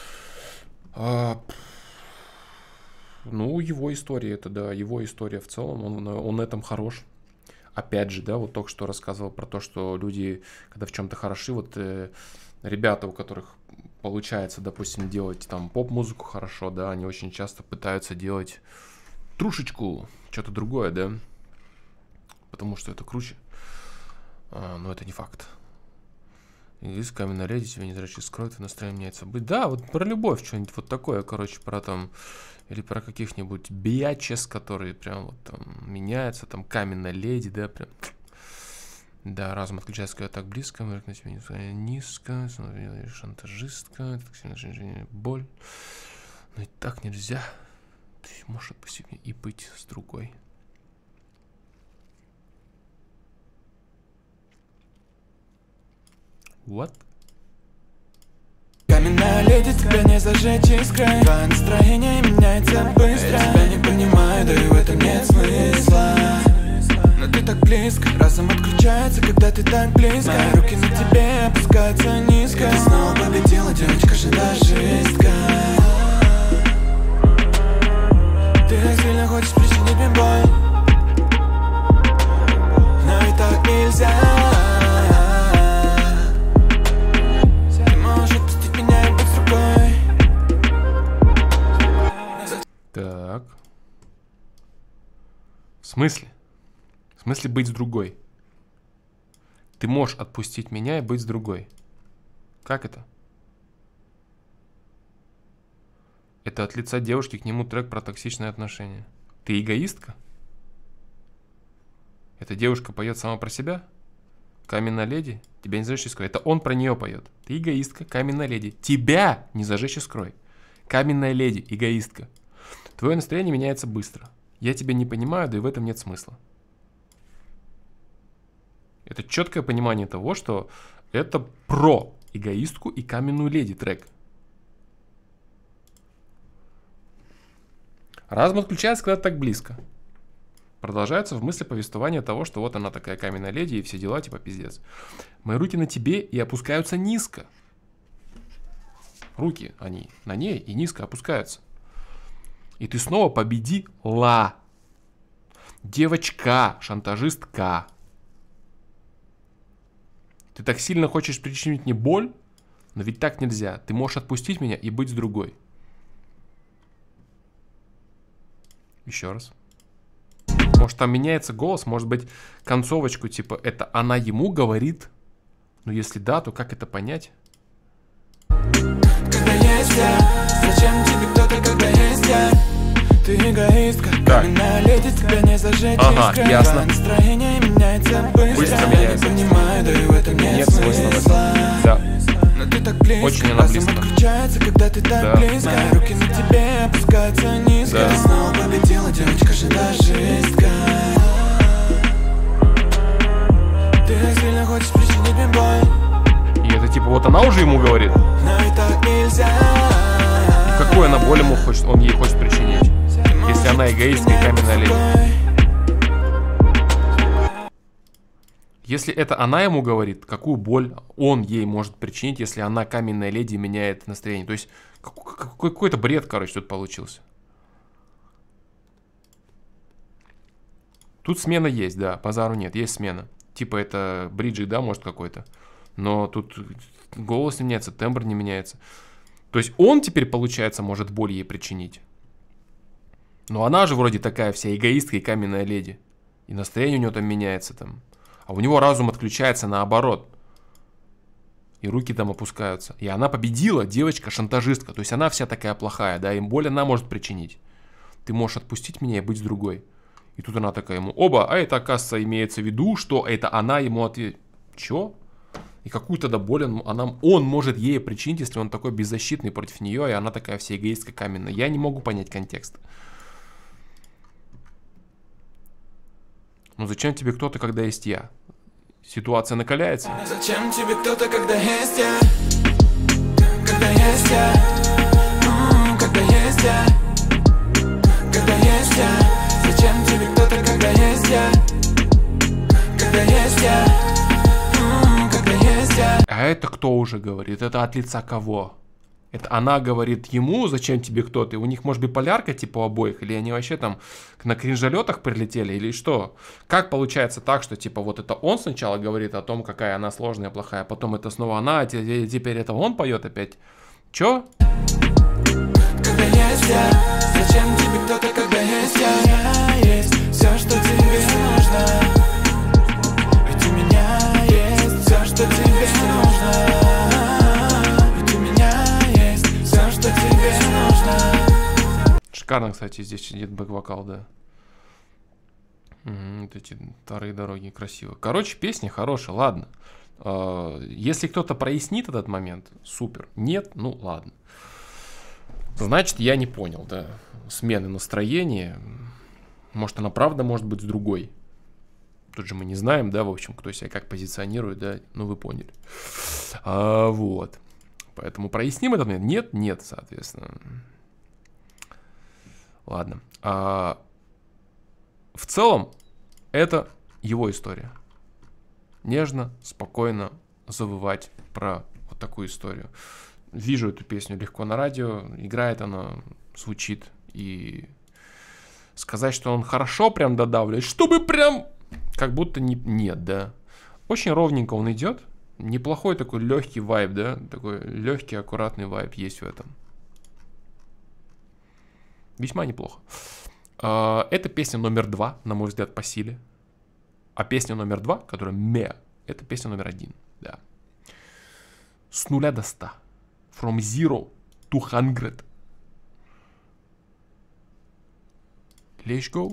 Ну, его история это, да, его история в целом, он на этом хорош. Опять же, да, вот только что рассказывал про то, что люди, когда в чем-то хороши, вот ребята, у которых получается, допустим, делать там поп-музыку хорошо, да, они очень часто пытаются делать трушечку, что-то другое, да, потому что это круче, но это не факт. Из каменной леди тебя не зрачи скроет, и настроение меняется. Да, вот про любовь что-нибудь вот такое, короче, про там, или про каких-нибудь биячес, которые прям вот там меняются, там каменная леди, да, прям. Да, разум отключается, когда так близко, мрак на тебя низко, шантажистка, так сильно женщина, боль. Но и так нельзя. Ты можешь отпустить меня и быть с другой. What? Каменная леди, тебя не зажечь искрой. Твое настроение меняется быстро. Я тебя не понимаю, да и в этом нет смысла. Но ты так близко, разум отключается, когда ты так близко. Мои руки на тебе опускаются низко. И ты снова победила, девочка, шантажистка. Ты так сильно хочешь причинить мне боль, но и так нельзя. Ты можешь отпустить меня и быть с другой. Так. В смысле? В смысле быть с другой? Ты можешь отпустить меня и быть с другой. Как это? Это от лица девушки к нему трек про токсичные отношения. Ты эгоистка? Эта девушка поет сама про себя? Каменная леди? Тебя не зажечь и скрой. Это он про нее поет. Ты эгоистка, каменная леди. Тебя не зажечь и скрой. Каменная леди, эгоистка. Твое настроение меняется быстро. Я тебя не понимаю, да и в этом нет смысла. Это четкое понимание того, что это про эгоистку и каменную леди трек. Разум отключается, когда так близко. Продолжается в мысли повествования того, что вот она такая каменная леди и все дела, типа пиздец. Мои руки на тебе и опускаются низко. Руки, они на ней и низко опускаются. И ты снова победила. Девочка, шантажистка. Ты так сильно хочешь причинить мне боль, но ведь так нельзя. Ты можешь отпустить меня и быть с другой. Еще раз. Может, там меняется голос, может быть, концовочку, типа, это она ему говорит. Но если да, то как это понять? Когда есть я, зачем тебе кто-то, когда есть я? Ты эгоистка, каменная леди, тебя не зажечь искрой. Ясно. Настроение меняется быстро меняется. Я не понимаю, да и в этом нет смысла. Да. Но ты так близко, очень она близко. разум отключается, когда ты так близко. Мои руки на тебе опускаются низко. Ты снова победила, девочка, шантажистка. Ты так сильно хочешь причинить мне боль, И это типа вот она уже ему говорит. но и так нельзя. И какую она боль ему хочет, он ей хочет причинить? Если она эгоистка и каменная леди. Если это она ему говорит, какую боль он ей может причинить, если она, каменная леди, меняет настроение. То есть какой-то бред, короче, тут получился. Тут смена есть, да, базару нет, есть смена. Типа это Бриджит, да, может какой-то. Но тут голос не меняется, тембр не меняется. То есть он теперь, получается, может боль ей причинить. Но она же вроде такая вся эгоистка и каменная леди. И настроение у нее там меняется там. А у него разум отключается наоборот. И руки там опускаются. И она победила, девочка-шантажистка. То есть она вся такая плохая, да, им боль она может причинить. Ты можешь отпустить меня и быть с другой. И тут она такая ему, оба, а это, оказывается, имеется в виду, что это она ему ответит. Чё? И какую тогда боль он может ей причинить, если он такой беззащитный против нее, и она такая вся эгоистка каменная. Я не могу понять контекст. Ну зачем тебе кто-то, когда есть я? Ситуация накаляется. Зачем тебе кто-то, когда есть я? Когда есть я? Когда есть я? Когда есть я? Зачем тебе кто-то, когда есть я? Когда есть я? Когда есть я? А это кто уже говорит? Это от лица кого? Это она говорит ему, зачем тебе кто-то? У них может быть полярка типа у обоих? Или они вообще там на кринжалетах прилетели? Или что? Как получается так, что типа вот это он сначала говорит о том, какая она сложная, плохая, потом это снова она, а теперь это он поет опять? Чё? Когда есть я? Зачем тебе кто-то, когда есть я? Я есть все, что тебе нужно. Ведь у меня есть все, что тебе нужно. Шикарно, кстати, здесь сидит бэк-вокал, да. Вот эти вторые дороги, красиво. Короче, песня хорошая, ладно. Если кто-то прояснит этот момент, супер. Нет, ну ладно. Значит, я не понял, да. Смены настроения. Может, она правда может быть с другой. Тут же мы не знаем, да, в общем, кто себя как позиционирует, да. Ну, вы поняли. Вот. Поэтому проясним этот момент. Нет, нет, соответственно. Ладно. В целом, это его история. Нежно, спокойно завывать про вот такую историю. Вижу эту песню легко на радио. Играет она, звучит. И сказать, что он хорошо прям додавливает, чтобы прям как будто нет, да. Очень ровненько он идет. Неплохой такой легкий вайб, да. Такой легкий, аккуратный вайб есть в этом. Весьма неплохо. Это песня номер 2, на мой взгляд, по силе. А песня номер 2, которая «Ме», это песня номер 1, да. С 0 до 100. From 0 to 100. Let's go.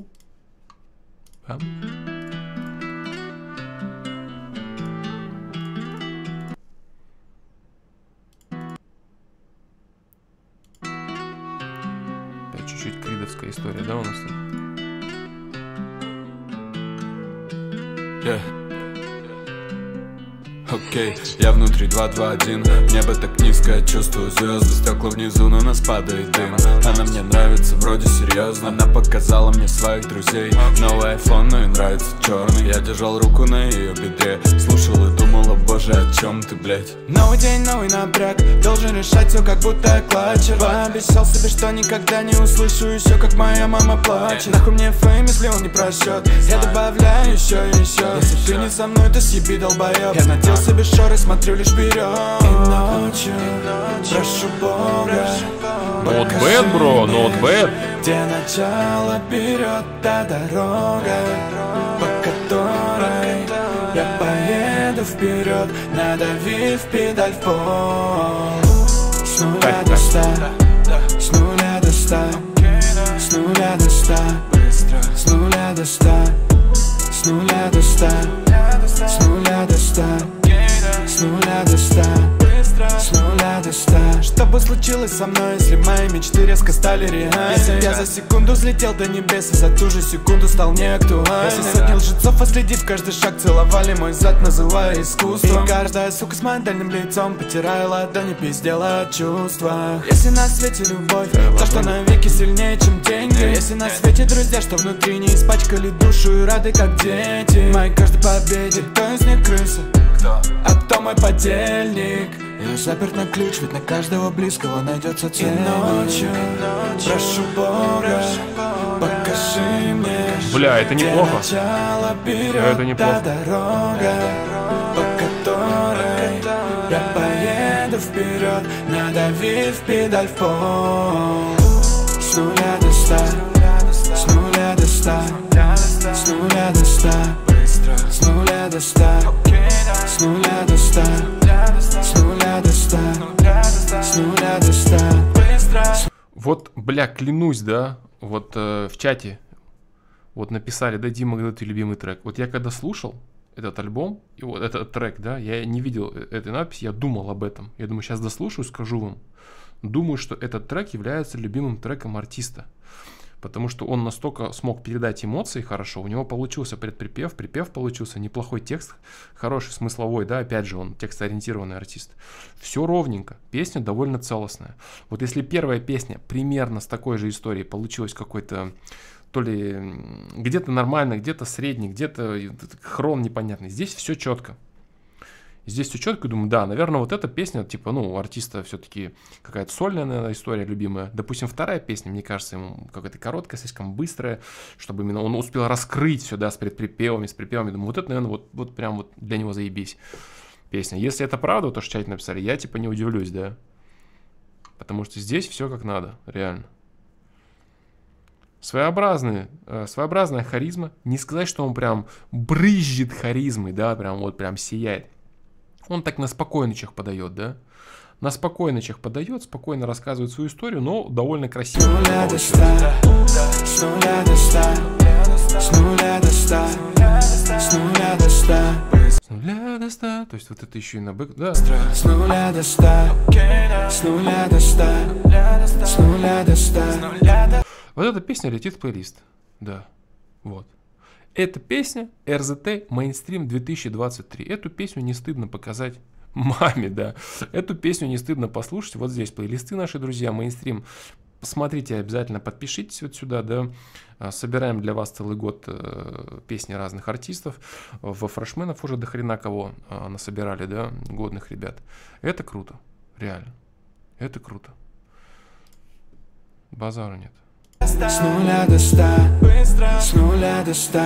Чуть-чуть кридовская история, да, у нас тут? Окей, я внутри 221. Небо так низко, чувствую звезды. Стекла внизу, на нас падает дым. Она мне нравится, вроде серьезно. Она показала мне своих друзей. Новый iPhone, но ей нравится черный. Я держал руку на ее бедре. Слушал и думал, о боже, о чем ты, блядь? Новый день, новый напряг. Должен решать все, как будто клатчер. Пообещал себе, что никогда не услышу еще, как моя мама плачет. Нахуй мне фейм, если он не просчет. Я добавляю еще и еще. Если ты не со мной, то съеби, долбоеб. Я надел себе шоры, смотрю лишь вперед. И ночью прошу Бога. Not bad, bro, not bad. Где начало, вперед та дорога, по которой я поеду вперед, надавив педаль в пол. С 0 до 100, с 0 до 100, с 0 до 100, с 0 до 100, с 0 до 100, с 0 до 100, с 0 до 100, с 0 до 100, 100. Что бы случилось со мной, если мои мечты резко стали реальными? Если я за секунду взлетел до небес и за ту же секунду стал неактуальным? Если сотни лжецов, отследив каждый шаг, целовали мой зад, называя искусством. И каждая сука с моим дальним лицом, потирая ладони, пиздела от чувства. Если на свете любовь, то что навеки сильнее, чем деньги. Если на свете друзья, что внутри не испачкали душу и рады, как дети. Моей каждой победе, кто из них крыса? А кто мой подельник? Я заперт на ключ, ведь на каждого близкого найдется цель. И ночью прошу Бога, покажи мне, бля, это неплохо. Это неплохо. Дорога, по которой я поеду вперед, надавив педаль в пол. С нуля до 100, с нуля до 100, с нуля до 100, с нуля до 100, с нуля до 100, с нуля до 100, с нуля до 100. Вот, бля, клянусь, да, вот в чате вот написали, да, Дима, когда ты любимый трек. Вот я когда слушал этот альбом, и вот этот трек, да, я не видел этой надписи, я думал об этом. Я думаю, сейчас дослушаю, скажу вам. Думаю, что этот трек является любимым треком артиста. Потому что он настолько смог передать эмоции хорошо, у него получился предприпев, припев получился, неплохой текст, хороший, смысловой, да, опять же, он текстоориентированный артист. Все ровненько, песня довольно целостная. Вот если первая песня примерно с такой же историей получилась какой-то, то ли где-то нормально, где-то средний, где-то хрон непонятный, здесь все четко. Здесь все четко, думаю, да, наверное, вот эта песня, типа, ну, у артиста все-таки какая-то сольная, наверное, история любимая. Допустим, вторая песня, мне кажется, ему какая-то короткая, слишком быстрая, чтобы именно он успел раскрыть все, да, с предприпевами, с припевами. Думаю, вот это, наверное, вот прям вот для него заебись песня. Если это правда, то, что в чате написали, я, типа, не удивлюсь, да. Потому что здесь все как надо, реально. Своеобразная харизма. Не сказать, что он прям брызжет харизмой, да, прям вот прям сияет. Он так на спокойночах подает, да? На спокойночах подает, спокойно рассказывает свою историю, но довольно красиво. С нуля до 100, с нуля до 100, с нуля до 100, с нуля до 100, с нуля до 100, то есть вот это еще и на бэк, да? с нуля до 100, с нуля до 100, с нуля до 100. Вот эта песня летит в плейлист, да, вот. Эта песня РЗТ Mainstream 2023. Эту песню не стыдно показать маме, да. Эту песню не стыдно послушать. Вот здесь плейлисты наши, друзья, Mainstream. Посмотрите, обязательно подпишитесь вот сюда, да. Собираем для вас целый год песни разных артистов. Во фрешменов уже до хрена кого насобирали, да, годных ребят. Это круто, реально. Это круто. Базара нет. С нуля до 100, с нуля до 100.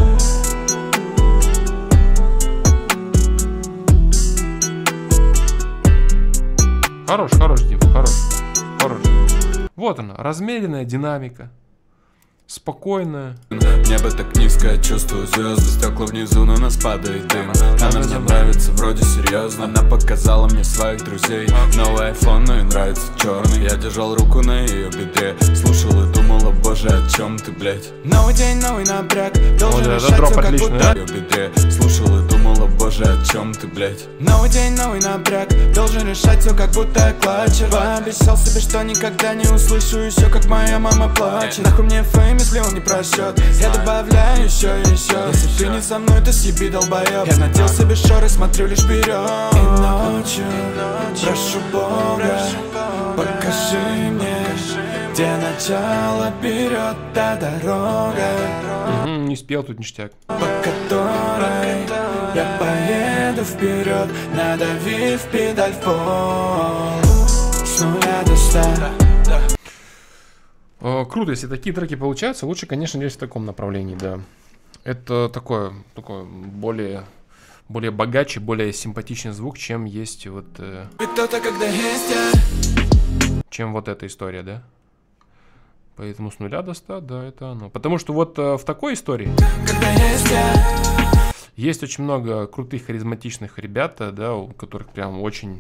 Хорош, Дим, хорош. Вот она, размеренная динамика. Спокойная. Небо так низко, чувствую звезды, стекла внизу, на нас падает дым. Она мне нравится, вроде серьезно. Она показала мне своих друзей. Новый iPhone, но ей нравится черный. Я держал руку на ее бедре, слушал и думал, о боже, о чем ты, блядь. Новый день, новый напряг, должен Вот, решать все, как отлично, будто да? Ее бедре, слушал и думал, о боже, о чем ты, блядь. Новый день, новый напряг, должен решать все, как будто я клатчер. Пообещал себе, что никогда не услышу еще, как моя мама плачет. Нахуй мне фейм, если он не просчет. Я добавляю еще и еще. Если ты не со мной, то съеби, долбоеб. Я надел себе шоры, смотрю лишь вперед. И ночью прошу Бога, покажи мне, где начало, вперед та дорога, Не спел тут ништяк. по которой я поеду вперед, надавив педаль в пол. С нуля до 100. Круто, если такие треки получаются, лучше, конечно, лезть в таком направлении, да. Это такое более богаче, более симпатичный звук, чем есть вот... Кто-то, когда есть я. чем вот эта история, да. Поэтому с нуля до 100, да, это оно. Потому что вот в такой истории Когда есть я. есть очень много крутых, харизматичных ребят, да, у которых прям очень...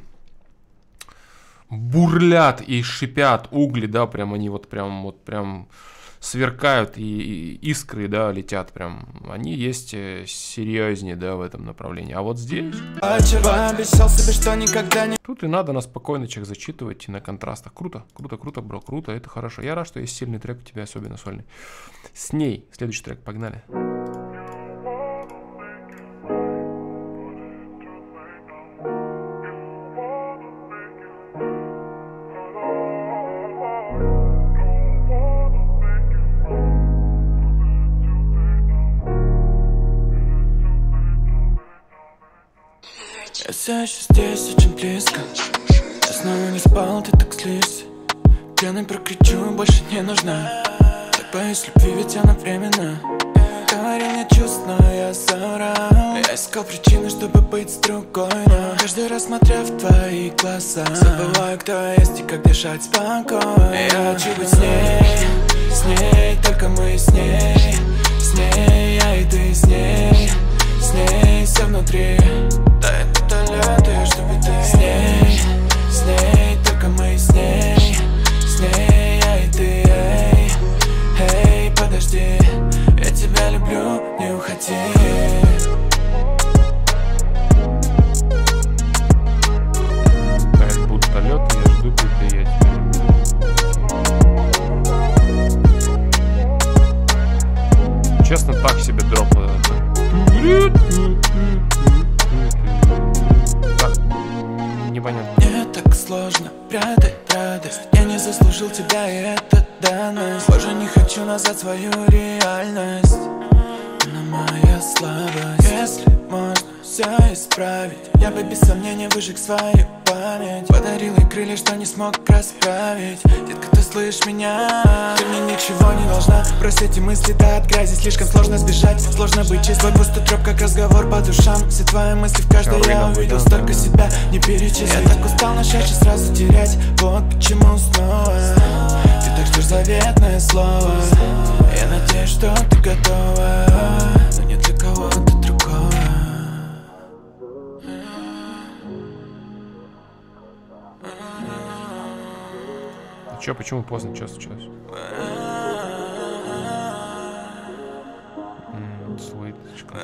бурлят и шипят угли, да, прям они вот прям сверкают и искры, да, летят прям, они есть серьезнее, да, в этом направлении. А вот здесь... Пообещал себе, что никогда не... Тут и надо на спокойночек зачитывать и на контрастах. Круто, круто, круто, бро, круто, это хорошо. Я рад, что есть сильный трек у тебя, особенно сольный. С ней. Следующий трек, погнали. Я все еще здесь, очень близко. Я снова не спал, ты так злишься. Пьяный прокричу, больше не нужна. Так боюсь любви, ведь она временна. Говорил мне чувств, но я соврал. Я искал причины, чтобы быть с другой, но каждый раз смотря в твои глаза забываю, кто я есть и как дышать спокойно. Я хочу быть с ней, только мы с ней. С ней, я и ты с ней все внутри. Тает лед, я жду беды. С ней, только мы с ней. С ней, я и ты, эй, подожди. Я тебя люблю, не уходи. Тает будто лед, я жду беды, я тебя люблю. Честно, так себе дроп. Непонятно. Мне так сложно прятать радость. Я не заслужил тебя, и это данность. Позже не хочу назад свою реальность. Она моя слабость. Если можно все исправить, я бы без сомнения выжег свою память. Подарил ей крылья, что не смог расправить. Детка, ты слышишь меня? Ты мне ничего не должна. Брось эти мысли, да, от грязи. Слишком сложно сбежать, сложно быть чист. Твой пустой троп, как разговор по душам. Все твои мысли в каждой я увидел столько себя, не перечислить. Я так устал начать и сразу терять. Вот почему снова ты так ждешь заветное слово. Я надеюсь, что ты готова, но не для кого-то другого. Чё, почему поздно? Чё случилось? Слышишь,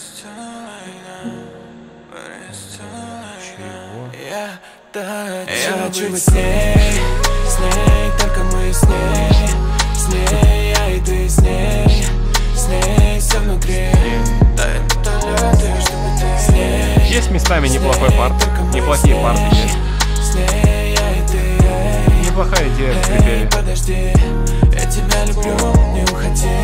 чего? Я хочу быть с ней, только мы с ней. С ней, я и ты с ней все внутри. Есть местами неплохой парт, неплохие парты есть. С ней, я и ты, неплохая идея в припеве. Подожди, я тебя люблю, не уходи.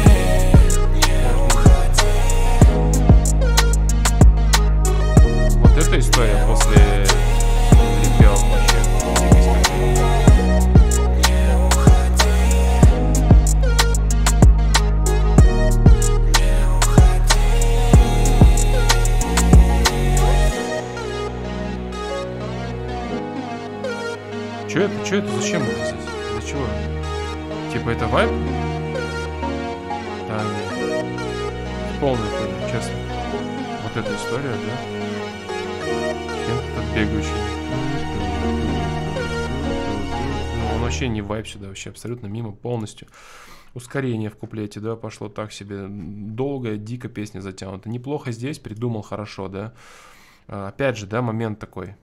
Вот эта история после припева вообще. Чё это? Зачем это здесь? Для чего? Типа это вайп? Да, нет. Полная хуйня, честно. Вот эта история, да? Чем-то бегающий. Ну, он вообще не вайп сюда, вообще абсолютно мимо полностью. Ускорение в куплете, да, пошло так себе. Долгая, дико песня затянута. Неплохо здесь, придумал хорошо, да. Опять же, да, момент такой.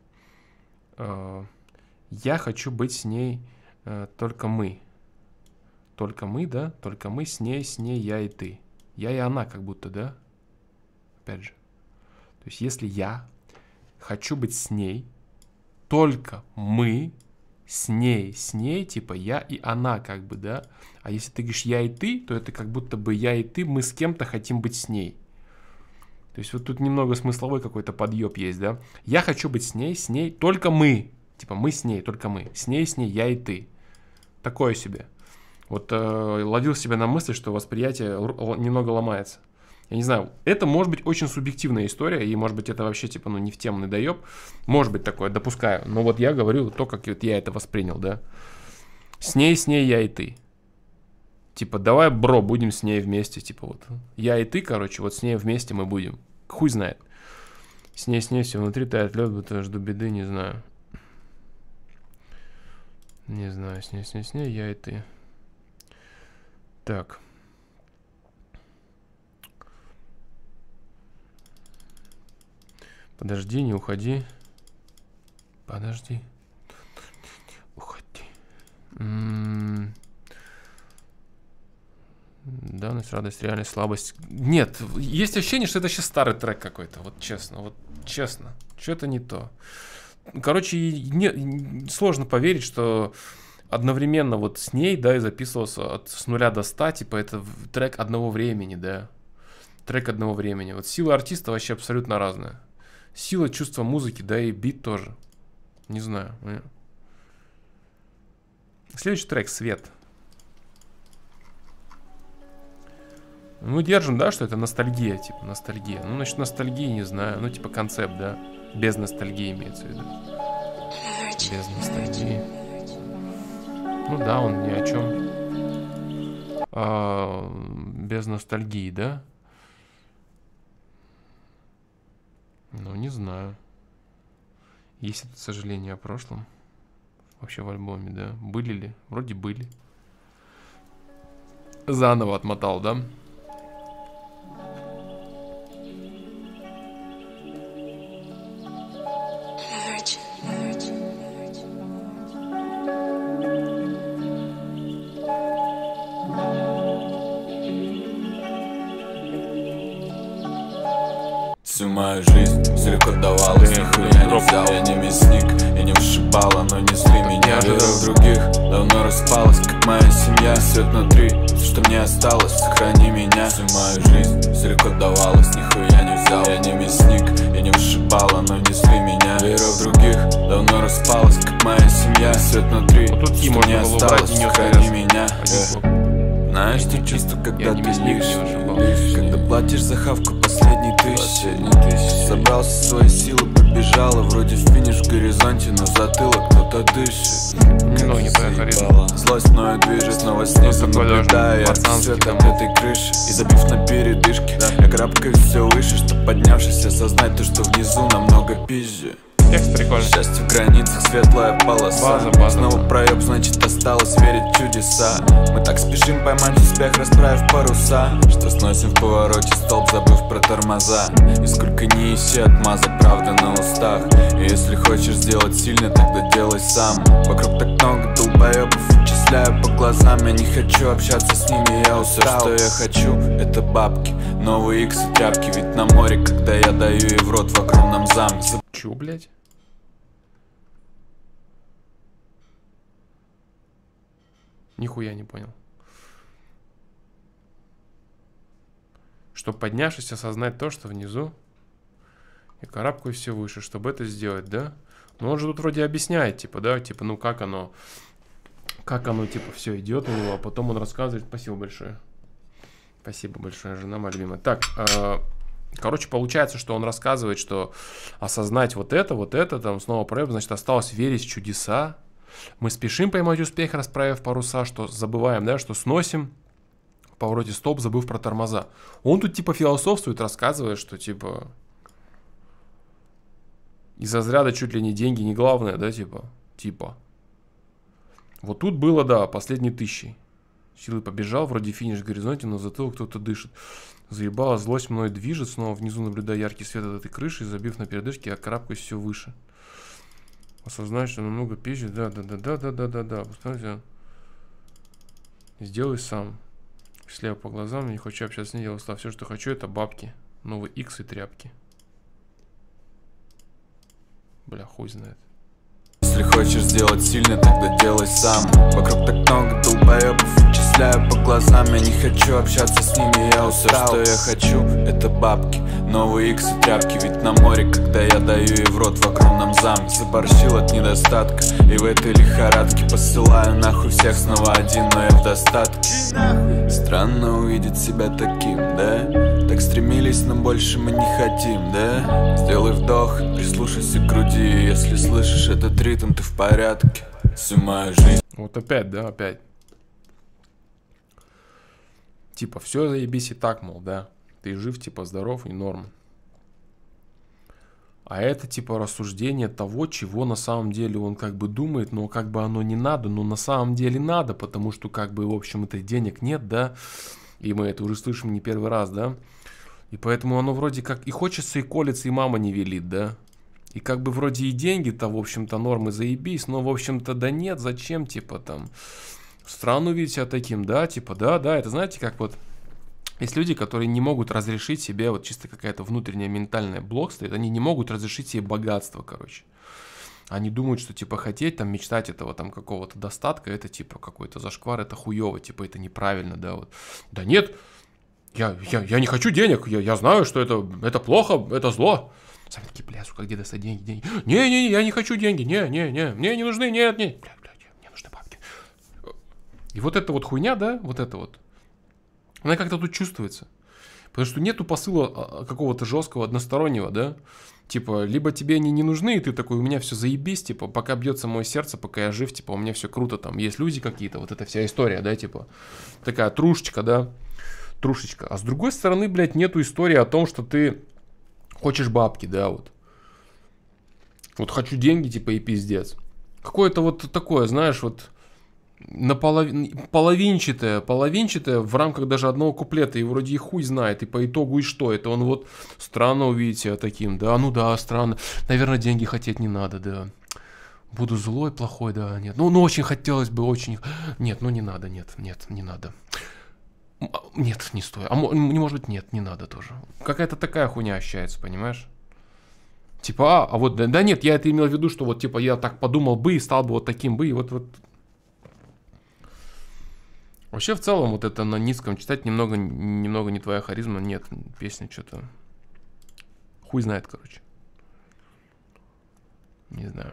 Я хочу быть с ней, только мы. Только мы, да? Только мы с ней, я и ты. Я и она, как будто, да? Опять же. То есть, если я хочу быть с ней, только мы с ней, типа я и она, как бы, да? А если ты говоришь я и ты, то это как будто бы я и ты, мы с кем-то хотим быть с ней. То есть, вот тут немного смысловой какой-то подъеб есть, да? Я хочу быть с ней, только мы. Типа мы с ней, только мы. С ней, я и ты. Такое себе. Вот ловил себя на мысли, что восприятие немного ломается. Я не знаю, это может быть очень субъективная история, и может быть это вообще типа, ну, не в тему доеб. Может быть такое, допускаю. Но вот я говорю то, как вот я это воспринял, да. С ней, я и ты. Типа, давай, бро, будем с ней вместе. Типа вот, я и ты, короче, вот с ней вместе мы будем. Хуй знает. С ней все внутри тает лед, будто жду беды, не знаю. Не знаю, с ней, я и ты. Так. Подожди, не уходи. Подожди. Уходи. Давность, радость, реальность, слабость. Нет, есть ощущение, что это сейчас старый трек какой-то. Вот честно, что-то не то. Короче, сложно поверить, что одновременно вот с ней, да, и записывался с 0 до 100, типа это трек одного времени, да. Трек одного времени. Вот сила артиста вообще абсолютно разная. Сила, чувство музыки, да, и бит тоже. Не знаю. Следующий трек «Свет». Мы держим, да, что это ностальгия, типа, ностальгия. Ну, значит, ностальгия, не знаю. Ну, типа, концепт, да. Без ностальгии имеется в виду. Без ностальгии. Ну, да, он ни о чем. Без ностальгии, да? Ну, не знаю. Есть это сожаление о прошлом? Вообще в альбоме, да? Были ли? Вроде были. Заново отмотал, да? Всю мою жизнь далеко давалась, нихуя не взял. Я не мясник, я не вышибала, но не зли меня. Вера в других давно распалась, как моя семья. Свет внутри, все, что мне осталось, сохрани меня. Всю мою жизнь далеко давалась, нихуя не взял. Я не мясник, я не вышибала, но не зли меня. Вера в других давно распалась, как моя семья. Свет внутри, вот все, что мне осталось, сохрани меня. Знаешь, ты чувство, когда ты лишь, когда платишь за хавку последней тысячи. Собрался свои силы, побежала, вроде финиш в горизонте, но затылок кто-то дышит. Ну, не поехали. Злость мною движет, снова снизу наблюдая ярким светом этой крыши. И забив на передышке, я карабкаюсь все выше, чтоб поднявшись осознать то, что внизу намного пизже. Текст прикольный. Счастье в границах, светлая полоса. Снова проеб, значит осталось верить в чудеса. Мы так спешим поймать успех, расправив паруса, что сносим в повороте столб, забыв про тормоза. И сколько не ищи отмазок, правда на устах. И если хочешь сделать сильно, тогда делай сам. Вокруг так много долбоебов, вычисляю по глазам. Я не хочу общаться с ними, я устал. Все, что я хочу, это бабки, новые иксы, тряпки. Ведь на море, когда я даю ей в рот в огромном замке. Чё, блядь? Нихуя не понял. Чтобы поднявшись, осознать то, что внизу, и карабкаюсь все выше, чтобы это сделать, да? Но он же тут вроде объясняет, типа, да, типа, ну как оно, типа, все идет у него, а потом он рассказывает. Спасибо большое. Спасибо большое, жена моя любимая. Так, короче, получается, что он рассказывает, что осознать вот это, там снова проеб, значит, осталось верить в чудеса. Мы спешим поймать успех, расправив паруса, что забываем, да, что сносим в повороте стоп, забыв про тормоза. Он тут типа философствует, рассказывает, что типа из разряда чуть ли не деньги не главное, да, типа. Вот тут было, да, последние 1000. Силой побежал, вроде финиш в горизонте, но затылок кто-то дышит. Заебала, злость мной движет, снова внизу наблюдая яркий свет от этой крыши, и забив на передышке, я карабкаюсь все выше. Осознать, что намного пизже, да. Посмотрите. Сделай сам. Слева по глазам, не хочу общаться с ней, я устал. Все, что хочу, это бабки, новые иксы и тряпки. Бля, хуй знает. Если хочешь сделать сильно, тогда делай сам. Вокруг так много долбоебов, вычисляю по глазам. Я не хочу общаться с ними, я устал. Все, что я хочу, это бабки, новые иксы, тряпки. Ведь на море, когда я даю ей в рот в огромном замке, заборщил от недостатка, и в этой лихорадке посылаю нахуй всех снова один, но я в достатке. Странно увидеть себя таким, да? Так стремились, но больше мы не хотим, да? Сделай вдох, прислушайся к груди. Если слышишь этот ритм, ты в порядке. Всю мою жизнь. Вот опять, да, опять. Типа, все заебись и так, мол, да. Ты жив, типа, здоров и норм. А это типа рассуждение того, чего на самом деле он как бы думает, но как бы оно не надо, но на самом деле надо, потому что как бы в общем-то денег нет, да, и мы это уже слышим не первый раз, да, и поэтому оно вроде как и хочется, и колется, и мама не велит, да, и как бы вроде и деньги-то, в общем-то, нормы заебись, но в общем-то да нет, зачем, типа там, странно увидеть себя таким, да, типа, да, это знаете, как вот... Есть люди, которые не могут разрешить себе, вот чисто какая-то внутренняя ментальная блок стоит, они не могут разрешить себе богатство, короче. Они думают, что типа хотеть, там, мечтать этого там какого-то достатка, это типа какой-то зашквар, это хуёво, типа это неправильно, да, вот. Да нет, я не хочу денег, я знаю, что это плохо, это зло. Сами такие, бля, сука, где достать деньги? Не, я не хочу деньги, не, мне не нужны, нет, бля, мне нужны бабки. И вот эта вот хуйня, да, вот это вот. Она как-то тут чувствуется. Потому что нету посыла какого-то жесткого, одностороннего, да? Типа, либо тебе они не нужны, и ты такой, у меня все заебись, типа, пока бьется мое сердце, пока я жив, типа, у меня все круто, там, есть люди какие-то, вот эта вся история, да, типа, такая трушечка, да, трушечка. А с другой стороны, блядь, нету истории о том, что ты хочешь бабки, да, вот. Вот хочу деньги, типа, и пиздец. Какое-то вот такое, знаешь, вот... половинчатое в рамках даже одного куплета, и вроде и хуй знает, и по итогу и что, это он вот странно увидеть себя таким, да, ну да, странно, наверное, деньги хотеть не надо, да, буду злой, плохой, да, нет, ну очень хотелось бы, очень, нет, ну не надо, нет, не надо, нет, не стоит, а может быть нет, не надо тоже, какая-то такая хуйня ощущается, понимаешь? Типа, а вот, да нет, я это имел в виду, что вот, типа, я так подумал бы и стал бы вот таким бы, и вот. Вообще, в целом, вот это на низком читать немного не твоя харизма. Нет, песня что-то... Хуй знает, короче. Не знаю.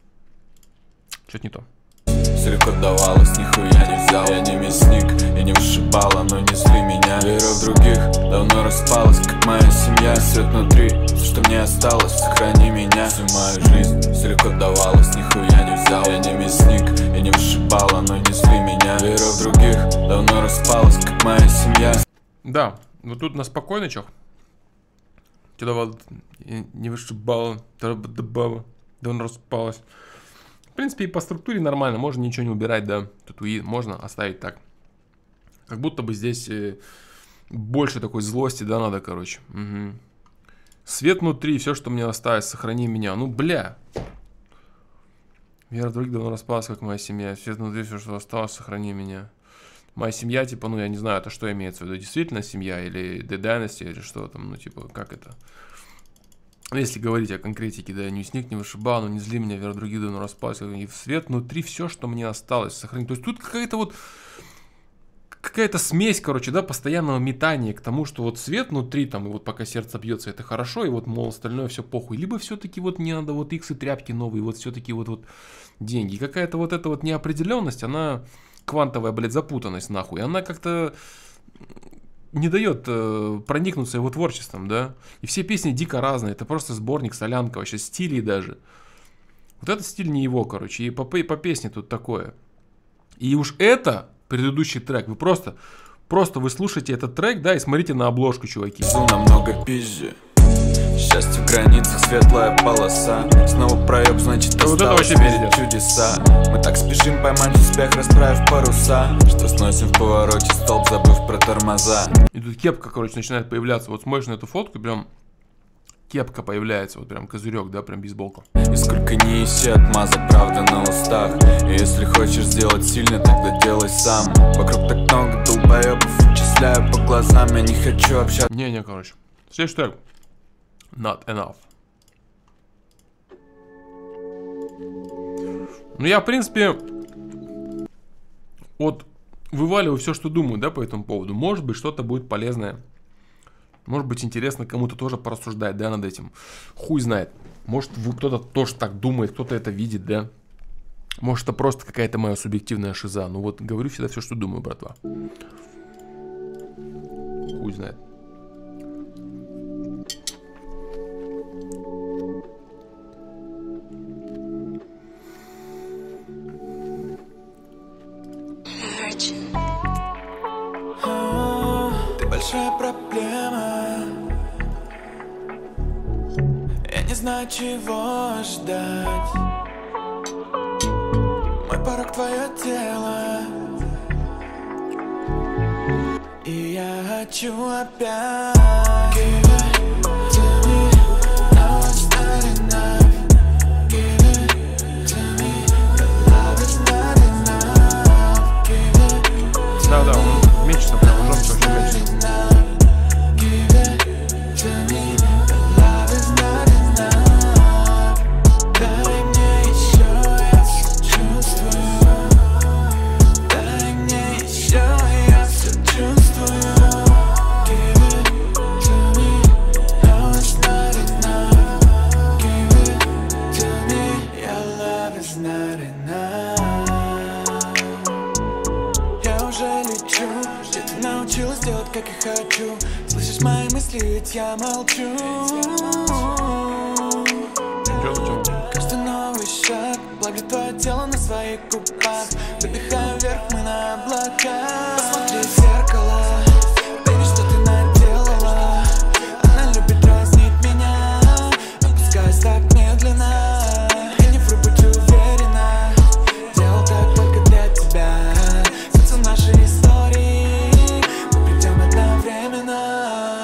Что-то не то. Все легко давалось, нихуя не взял. Я не мясник, я не вышибала, но не зли меня. Вера в других давно распалась, как моя семья. Свет внутри, все, что мне осталось, сохрани меня. Всю мою жизнь все легко давалось, нихуя не взял. Я не мясник, я не вышибала, но не зли меня. Вера в других давно распалась, как моя семья. Да, вот тут на спокойно, чё? Тебе давал, не вышибала, давно распалась. В принципе, и по структуре нормально, можно ничего не убирать, да, татуи можно оставить так. Как будто бы здесь больше такой злости, да, надо, короче. Угу. Свет внутри, все, что мне осталось, сохрани меня. Ну, бля. Вера в других давно распалась, как моя семья. Свет внутри, все, что осталось, сохрани меня. Моя семья, типа, ну, я не знаю, это что имеется в виду, действительно семья или The Dynasty, или что там, ну, типа, как это? Если говорить о конкретике, да, не сник, не вышибал, но не зли меня, вера других давно распалась, и в свет внутри все, что мне осталось, сохранить. То есть тут какая-то вот, какая-то смесь, короче, да, постоянного метания к тому, что вот свет внутри, там, и вот пока сердце бьется, это хорошо, и вот, мол, остальное все похуй. Либо все-таки вот не надо вот иксы, тряпки новые, вот все-таки вот деньги. И какая-то вот эта вот неопределенность, она, квантовая, блядь, запутанность, нахуй, она как-то... не дает проникнуться его творчеством, да. И все песни дико разные. Это просто сборник, солянка, вообще стилей даже. Вот этот стиль не его, короче. И по песне тут такое. И уж это предыдущий трек. Вы просто вы слушаете этот трек, да, и смотрите на обложку, чуваки. Намного пизже. Счастье в границах, светлая полоса. Снова проеб, значит, осталось верить в чудеса. Мы так спешим поймать успех, расправив паруса, что сносим в повороте столб, забыв про тормоза. И тут кепка, короче, начинает появляться. Вот смотришь на эту фотку, прям кепка появляется, вот прям козырек, да, прям бейсболка. И сколько не ищи отмазок, правда на устах. И если хочешь сделать сильно, тогда делай сам. Вокруг так много долбоебов, вычисляю по глазам. Я не хочу общаться. Не, короче. Следующий трек. Not enough. Ну, я, в принципе, вот вываливаю все, что думаю, да, по этому поводу. Может быть, что-то будет полезное. Может быть, интересно кому-то тоже порассуждать, да, над этим. Хуй знает. Может, кто-то тоже так думает, кто-то это видит, да. Может, это просто какая-то моя субъективная шиза. Ну, вот, говорю всегда все, что думаю, братва. Хуй знает. Большая проблема. Я не знаю. знать, чего ждать. Мой порог, твое тело, и я хочу опять. Give it to me, no it's not enough. Give it to me, your love is not enough. Give it to Да, он мечется, прям уже очень мечется. Give it to me, your love is not enough. Дай мне еще, я все чувствую. Дай мне еще, я все чувствую. Give it to me, no it's not enough. Give it to me, your love is not enough. Я уже лечу, где ты научилась делать, как я хочу. Слышишь мои мысли, ведь я молчу. Чё зачем? Каждый новый шаг плавит твое тело на своих губах. Выдыхаем вверх, мы на облаках. Посмотри в зеркало, baby, что ты наделала. Она любит дразнить меня, опускаясь так медленно. Я не вру, будь уверена, делал так только для тебя. Сердце нашей истории, мы придем одновременно.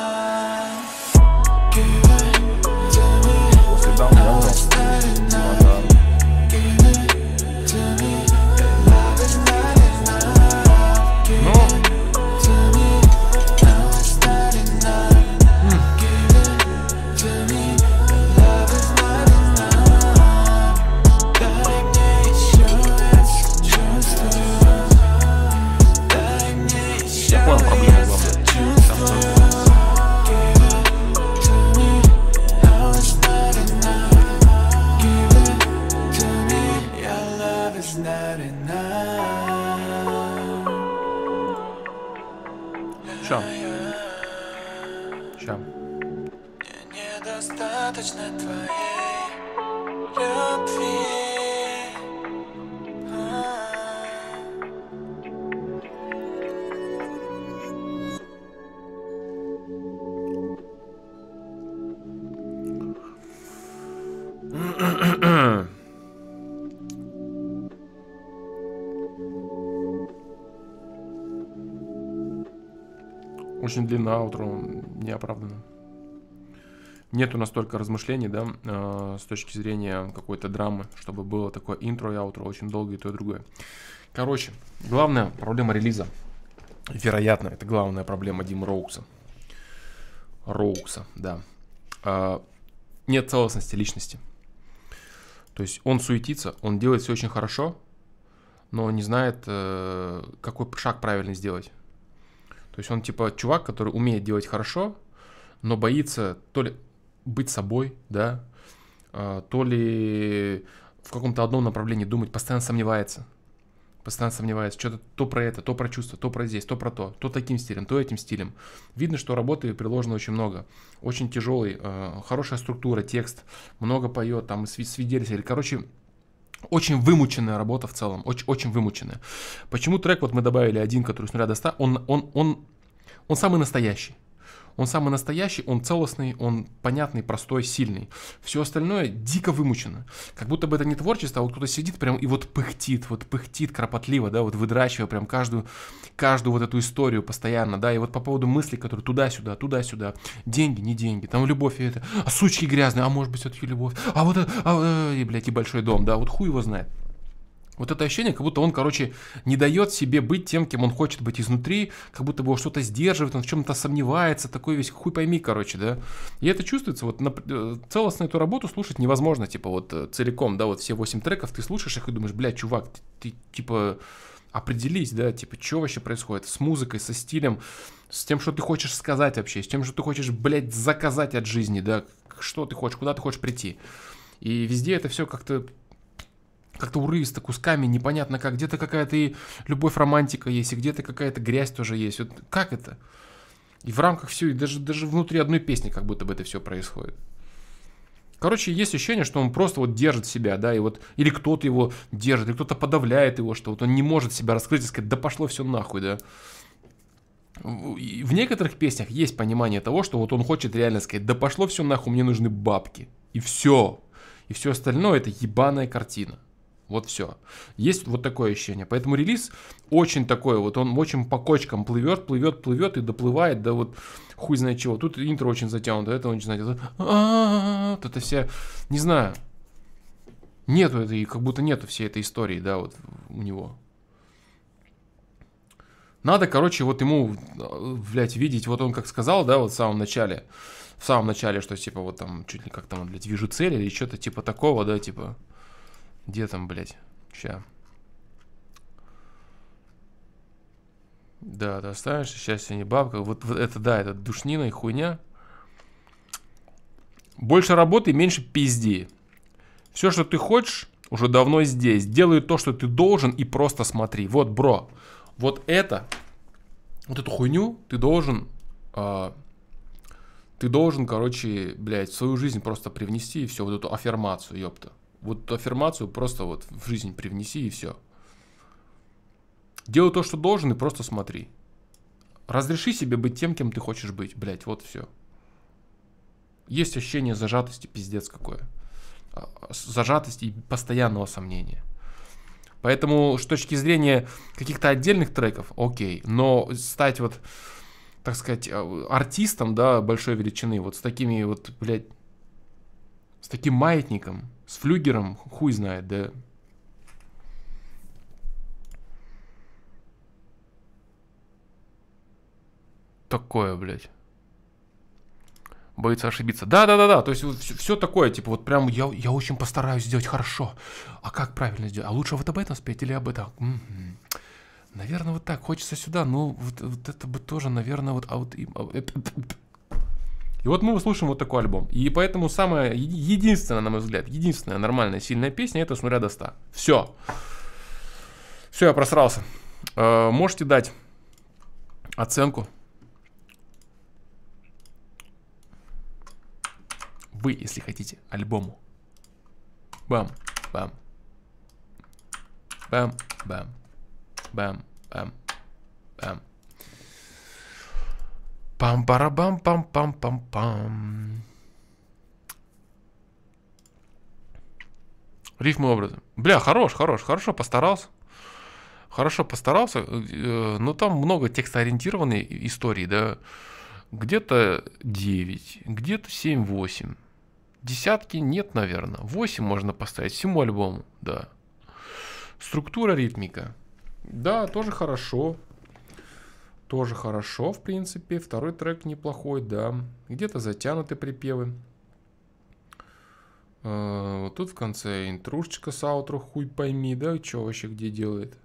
Give it to me, После дамы я no it's not enough. Give it to me, your love is not enough. Give Ну, it to me, no it's not enough. Give it to me, your love is not enough. Дай мне еще, я все чувствую. Дай мне еще, понял проблему я главную. все чувствую. Give it to me, no it's not enough. Give it to me, your love is not enough. ща. Ща. Мне недостаточно твоей любви. Очень длинно аутро, неоправданно. Нету настолько размышлений, да, с точки зрения какой-то драмы, чтобы было такое интро и аутро, очень долго и то, и другое. Короче, главная проблема релиза, вероятно, это главная проблема Димы Роукса. Да. Нет целостности личности. То есть он суетится, он делает все очень хорошо, но не знает, какой шаг правильно сделать. То есть он типа чувак, который умеет делать хорошо, но боится то ли быть собой, да, то ли в каком-то одном направлении думать, постоянно сомневается, что-то то про это, то про чувство, то про здесь, то про то таким стилем, то этим стилем. Видно, что работы приложено очень много, очень тяжелый, хорошая структура, текст, много поет, там свидетель, короче, очень вымученная работа в целом, очень вымученная. Почему трек, вот мы добавили один, который с 0 до 100, он самый настоящий. Он самый настоящий, он целостный, он понятный, простой, сильный. Все остальное дико вымучено. Как будто бы это не творчество, а вот кто-то сидит прям и вот пыхтит кропотливо, да, вот выдрачивая прям каждую вот эту историю постоянно, да, и вот по поводу мыслей, которые туда-сюда, деньги, не деньги, там любовь и это, а сучки грязные, а может быть все-таки любовь, а вот это, и, блядь, и большой дом, да, вот хуй его знает. Вот это ощущение, как будто он, короче, не дает себе быть тем, кем он хочет быть изнутри, как будто бы его что-то сдерживает, он в чем-то сомневается, такой весь хуй пойми, короче, да. И это чувствуется, вот целостно эту работу слушать невозможно, типа вот целиком, да, вот все 8 треков, ты слушаешь их и думаешь, блядь, чувак, ты типа определись, да, типа, что вообще происходит с музыкой, со стилем, с тем, что ты хочешь сказать вообще, с тем, что ты хочешь, блядь, заказать от жизни, да, что ты хочешь, куда ты хочешь прийти. И везде это все как-то урывисто, кусками, непонятно как. Где-то какая-то и любовь, романтика есть, и где-то какая-то грязь тоже есть. Вот как это? И в рамках всего, и даже внутри одной песни как будто бы это все происходит. Короче, есть ощущение, что он просто вот держит себя, да, и вот, или кто-то его держит, или кто-то подавляет его, что вот он не может себя раскрыть и сказать, да пошло все нахуй, да. В некоторых песнях есть понимание того, что вот он хочет реально сказать, да пошло все нахуй, мне нужны бабки. И все. И все остальное это ебаная картина. Вот все. Есть вот такое ощущение. Поэтому релиз очень такой, вот он очень по кочкам плывет и доплывает до вот хуй знает чего. Тут интро очень затянуто, это очень, знаете, вот это все, не знаю, нету этой, как будто нету всей этой истории, да, вот у него. Надо, короче, вот ему, блядь, видеть, вот он как сказал, да, вот в самом начале, что типа вот там чуть ли как там, блядь, вижу цель или что-то типа такого, да, типа. Где там, блядь? Ща. Да, ты останешься, счастье не бабка. Вот это, да, это душнина и хуйня. Больше работы, меньше пизди. Все, что ты хочешь, уже давно здесь. Делай то, что ты должен, и просто смотри. Вот, бро, вот это, вот эту хуйню ты должен, короче, блядь, в свою жизнь просто привнести, и все, вот эту аффирмацию, ёпта. Вот эту аффирмацию просто вот в жизнь привнеси, и все. Делай то, что должен, и просто смотри. Разреши себе быть тем, кем ты хочешь быть, блядь, вот все. Есть ощущение зажатости, пиздец какое. Зажатости и постоянного сомнения. Поэтому с точки зрения каких-то отдельных треков, окей. Но стать вот, так сказать, артистом, да, большой величины, вот с такими вот, блядь, с таким маятником, с флюгером, хуй знает, да. Такое, блядь. Боится ошибиться. Да. То есть вот все такое, типа, вот прям я очень постараюсь сделать хорошо. А как правильно сделать? А лучше вот об этом спеть или об этом? Наверное, вот так. Хочется сюда. Ну, вот это бы тоже, наверное, вот... И вот мы слушаем вот такой альбом. И поэтому самая, единственная, на мой взгляд, единственная нормальная, сильная песня — это «С нуля до 100». Все. Все, я просрался. Можете дать оценку. Вы, если хотите, альбому. Бам, бам. Бам, бам. Бам, бам, бам. Пам-парабам-пам-пам-пам-пам. Рифмы образы. Бля, хорошо постарался. Но там много текстоориентированной истории, да. Где-то 9, где-то 7-8. Десятки нет, наверное. 8 можно поставить всему альбому, да. Структура, ритмика. Да, тоже хорошо. Тоже хорошо, в принципе. Второй трек неплохой, да. Где-то затянуты припевы. Вот тут в конце интрушечка с аутро, хуй пойми, да, что вообще где делает.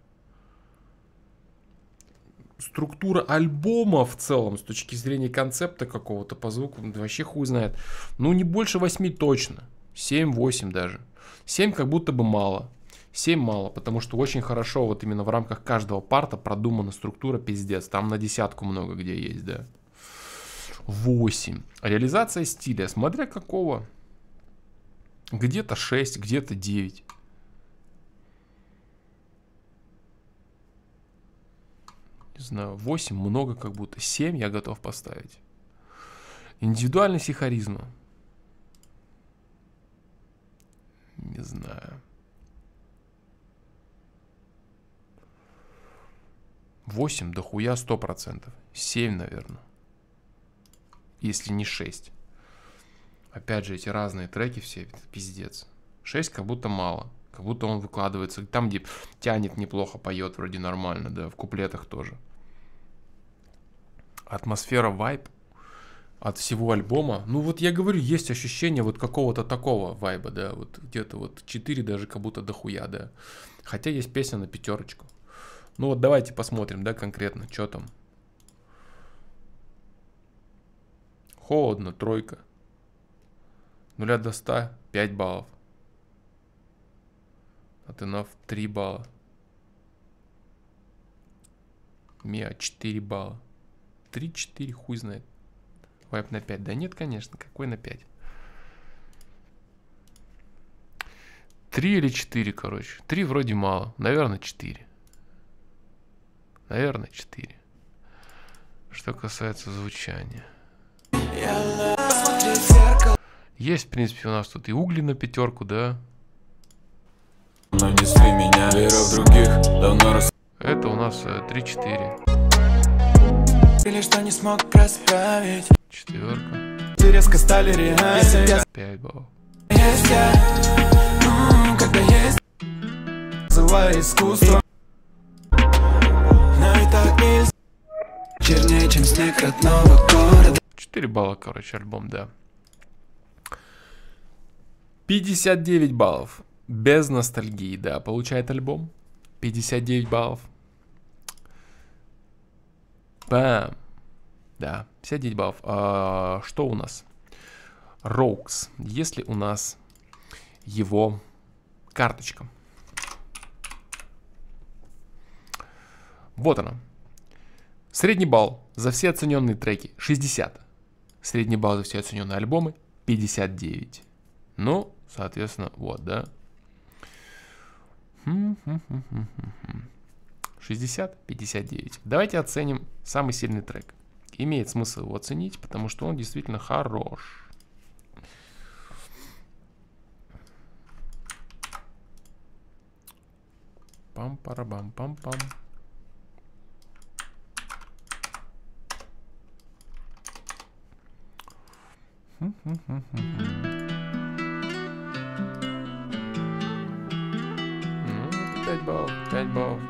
Структура альбома в целом, с точки зрения концепта какого-то по звуку, вообще хуй знает. Ну, не больше 8 точно. 7-8 даже. 7 как будто бы мало. 7 мало, потому что очень хорошо вот именно в рамках каждого парта продумана структура, пиздец. Там на десятку много где есть, да. 8. Реализация стиля, смотря какого. Где-то 6, где-то 9. Не знаю, 8 много как будто. 7 я готов поставить. Индивидуальность и харизма. Не знаю. 8 до хуя 100%. 7, наверное. Если не 6. Опять же, эти разные треки все, это пиздец. 6 как будто мало. Как будто он выкладывается. Там, где тянет неплохо, поет вроде нормально, да. В куплетах тоже. Атмосфера, вайб от всего альбома. Ну вот я говорю, есть ощущение вот какого-то такого вайба, да. Вот где-то вот 4 даже как будто дохуя, да. Хотя есть песня на 5. Ну вот давайте посмотрим, да, конкретно, что там. Холодно, 3. 0 до 100, 5 баллов. От Enough 3 балла. Миа 4 балла. 3-4, хуй знает. Вайп на 5. Да нет, конечно, какой на 5? 3 или 4, короче. 3 вроде мало. Наверное, 4. Наверное, 4. Что касается звучания. Есть, в принципе, у нас тут и угли на 5, да. Но не сви меня, вера в других давно рас... Это у нас 3-4. Или что не смог расправить. 4. Ты резко стали реальны. 5 баллов. Есть я, когда есть, называю искусство. Но и так нельзя. Чернее, чем снег родного города. 4 балла, короче, альбом, да. 59 баллов. Без ностальгии, да, получает альбом. 59 баллов. Бам. Да, 59 баллов. Что у нас? Rogues. Есть ли у нас его карточка? Вот она. Средний балл за все оцененные треки 60. Средний балл за все оцененные альбомы 59. Ну, соответственно, вот, да. 60, 59. Давайте оценим самый сильный трек. Имеет смысл его оценить, потому что он действительно хорош. Пам-парабам-пам-пам. Ну, 5 баллов, 5 баллов.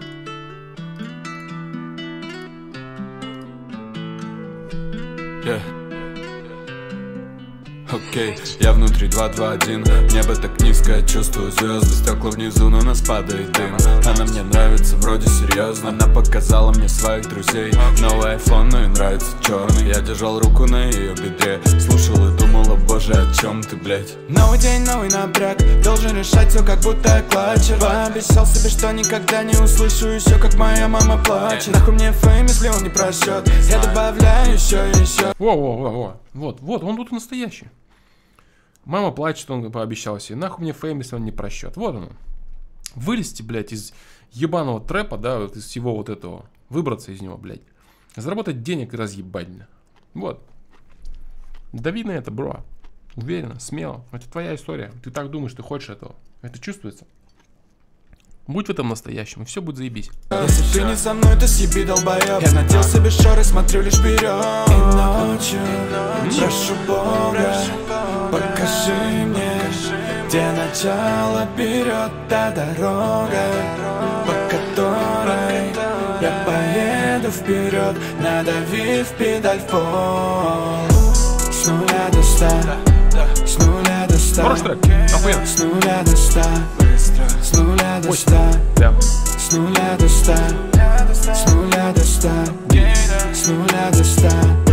Окей, я внутри 221. Небо так низко, чувствую звезды. Стекла внизу, на нас падает дым. Она мне нравится, вроде серьезно. Она показала мне своих друзей. Новый iPhone, но ей нравится черный. Я держал руку на ее бедре, слушал и думал, о боже, о чем ты, блядь. Новый день, новый напряг. Должен решать все, как будто я клатчер. Пообещал себе, что никогда не услышу еще, как моя мама плачет. Нахуй мне фейм, если он не просчет. Я добавляю еще и еще. Во-во-во-во. Вот, он тут настоящий. Мама плачет, он пообещал себе. Нахуй мне фейм, если он не просчет. Вот он. Вылезти, блядь, из ебаного трэпа, да, вот из всего вот этого. Выбраться из него, блядь. Заработать денег и разъебать. Вот. Дави на это, бро. Уверенно, смело. Это твоя история. Ты так думаешь, ты хочешь этого. Это чувствуется. Будь в этом настоящем, и все будет заебись. Если ты не со мной, то съеби, долбоёб. Я надел себе шоры, смотрю лишь вперед. И ночью прошу Бога, покажи мне, где начало, вперед та дорога, по которой я поеду вперед, надавив педаль в пол. С нуля до 100, с нуля до 100. Хороший трек, охуенно. С нуля до 100, с нуля до 100, Да. с нуля до 100, с нуля до 100, с нуля до 100,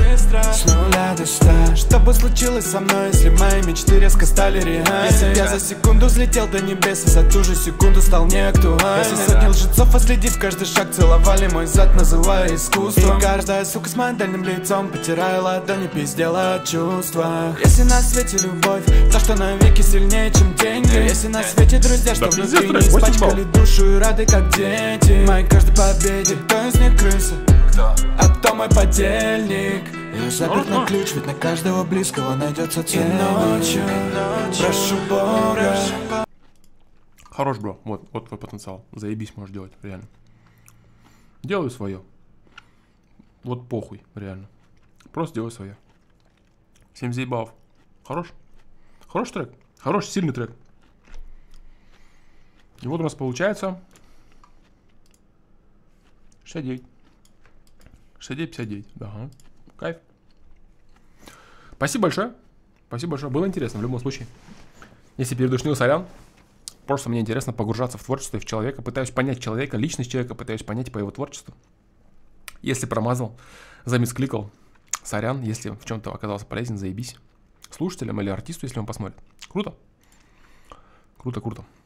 с нуля до 100. Что бы случилось со мной, если мои мечты резко стали реальны? Если я за секунду взлетел до небес, и за ту же секунду стал неактуальным. Если сотни лжецов, отследив каждый шаг, целовали мой зад, называя искусством. И каждая сука с модельным лицом, потирая ладони, пиздела о чувствах. Если на свете любовь, то что навеки сильнее, чем деньги. Если на свете друзья, что внутри не испачкали душу и рады, как дети. Моей каждой победе, кто из них крыса? А кто мой подельник? Я запер на ключ, ведь на каждого близкого найдется цель. И ночью прошу Бога. Хорош, бро. Вот твой потенциал. Заебись можешь делать, реально. Делай свое. Вот похуй, реально. Просто делай свое. 79 баллов. Хорош. Хороший трек. Хороший, сильный трек. И вот у нас получается 69. 69-59. Ага. Кайф. Спасибо большое. Спасибо большое. Было интересно в любом случае. Если передушнил, сорян. Просто мне интересно погружаться в творчество и в человека. Пытаюсь понять человека, личность человека, пытаюсь понять по его творчеству. Если промазал, замискликал, сорян. Если в чем-то оказался полезен, заебись. Слушателям или артисту, если он посмотрит. Круто. Круто, круто.